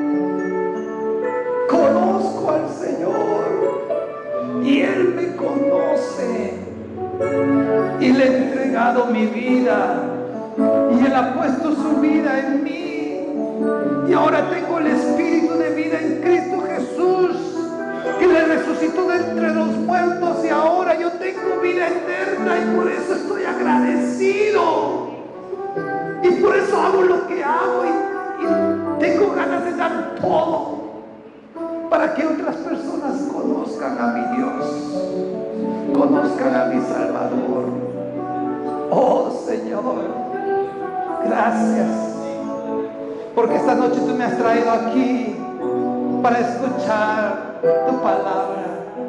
Conozco al Señor y Él me conoce, y le he entregado mi vida y Él ha puesto su vida en mí, y ahora tengo el espíritu de vida en Cristo Jesús, que le resucitó de entre los muertos, y ahora yo tengo vida eterna, y por eso estoy agradecido, y por eso hago lo que hago, y tengo ganas de dar todo para que otras personas conozcan a mi Dios, conozcan a mi Salvador. Oh Señor, gracias, porque esta noche tú me has traído aquí para escuchar tu palabra.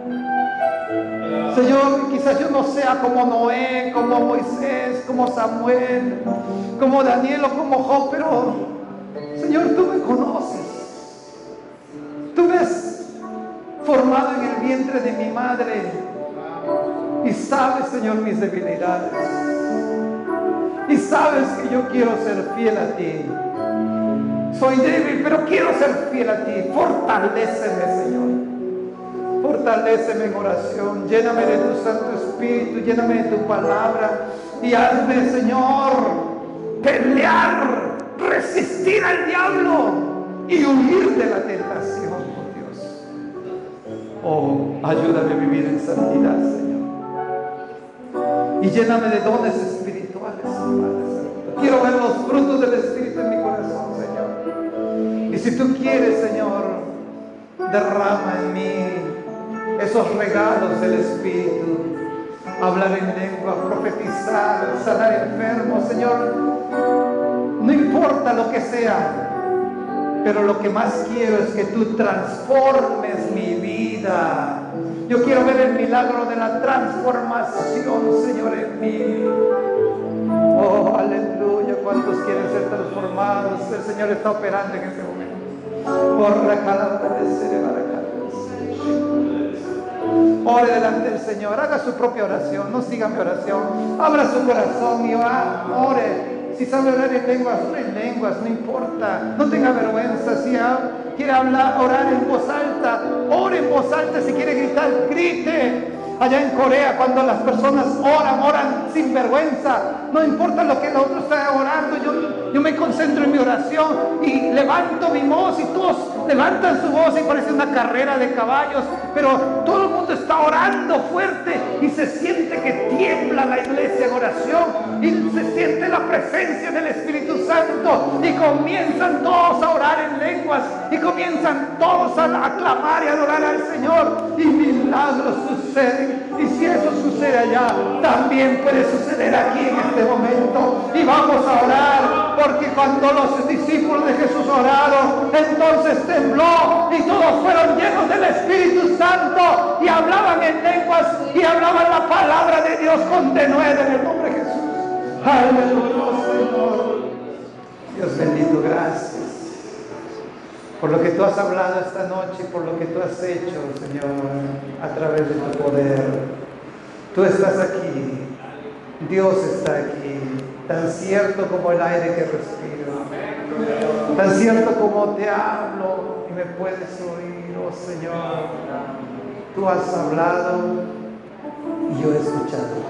Señor, quizás yo no sea como Noé, como Moisés, como Samuel, como Daniel o como Job, pero Señor, tú me conoces. Tú me has formado en el vientre de mi madre y sabes, Señor, mis debilidades, y sabes que yo quiero ser fiel a ti. Soy débil, pero quiero ser fiel a ti. Fortaléceme, Señor. Fortaléceme en oración. Lléname de tu Santo Espíritu, lléname de tu palabra, y hazme, Señor, pelear, resistir al diablo y huir de la tentación, por Dios. Oh, ayúdame a vivir en santidad, Señor. Y lléname de dones espirituales, Padre Santo. Quiero ver los frutos del Espíritu en mi corazón, Señor. Y si tú quieres, Señor, derrama en mí esos regalos del Espíritu. Hablar en lengua, profetizar, sanar enfermos, Señor. No importa lo que sea, pero lo que más quiero es que tú transformes mi vida. Yo quiero ver el milagro de la transformación, Señor, en mí. Oh, aleluya. ¿Cuántos quieren ser transformados? El Señor está operando en este momento. Por la calabra de Cerebaracal. Ore delante del Señor. Haga su propia oración. No siga mi oración. Abra su corazón y ore. Si sabe orar en lenguas, no importa, no tenga vergüenza. Si quiere orar en voz alta, ore en voz alta. Si quiere gritar, grite. Allá en Corea, cuando las personas oran sin vergüenza, no importa lo que el otro está orando, yo me concentro en mi oración y levanto mi voz, y todos levantan su voz y parece una carrera de caballos, pero todo el mundo está orando fuerte y se siente que tiembla la iglesia en oración, y se siente la presencia del Espíritu Santo, y comienzan todos a orar en lenguas, y comienzan todos a aclamar y adorar al Señor, y milagros suceden. Y si eso sucede allá, también puede suceder aquí en este momento. Y vamos a orar, porque cuando los discípulos de Jesús oraron, entonces tembló y todos fueron llenos del Espíritu Santo y hablaban en lenguas y hablaban la palabra de Dios con denuedo en el nombre de Jesús. Aleluya, Señor. Dios bendito, gracias por lo que tú has hablado esta noche, por lo que tú has hecho, Señor, a través de tu poder. Tú estás aquí, Dios está aquí, tan cierto como el aire que respiro, tan cierto como te hablo y me puedes oír, oh Señor. Tú has hablado y yo he escuchado.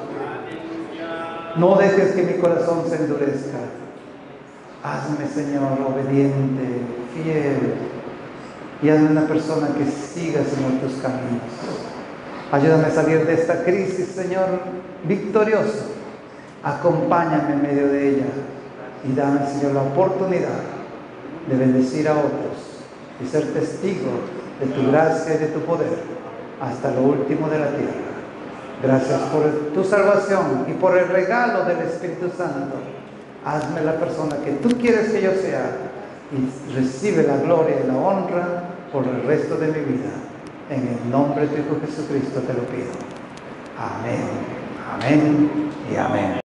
No dejes que mi corazón se endurezca. Hazme, Señor, obediente, fiel, y hazme una persona que siga, Señor, tus caminos. Ayúdame a salir de esta crisis, Señor, victorioso. Acompáñame en medio de ella y dame, Señor, la oportunidad de bendecir a otros y ser testigo de tu gracia y de tu poder hasta lo último de la tierra. Gracias por tu salvación y por el regalo del Espíritu Santo. Hazme la persona que tú quieres que yo sea, y recibe la gloria y la honra por el resto de mi vida. En el nombre de tu Hijo Jesucristo te lo pido. Amén, amén y amén.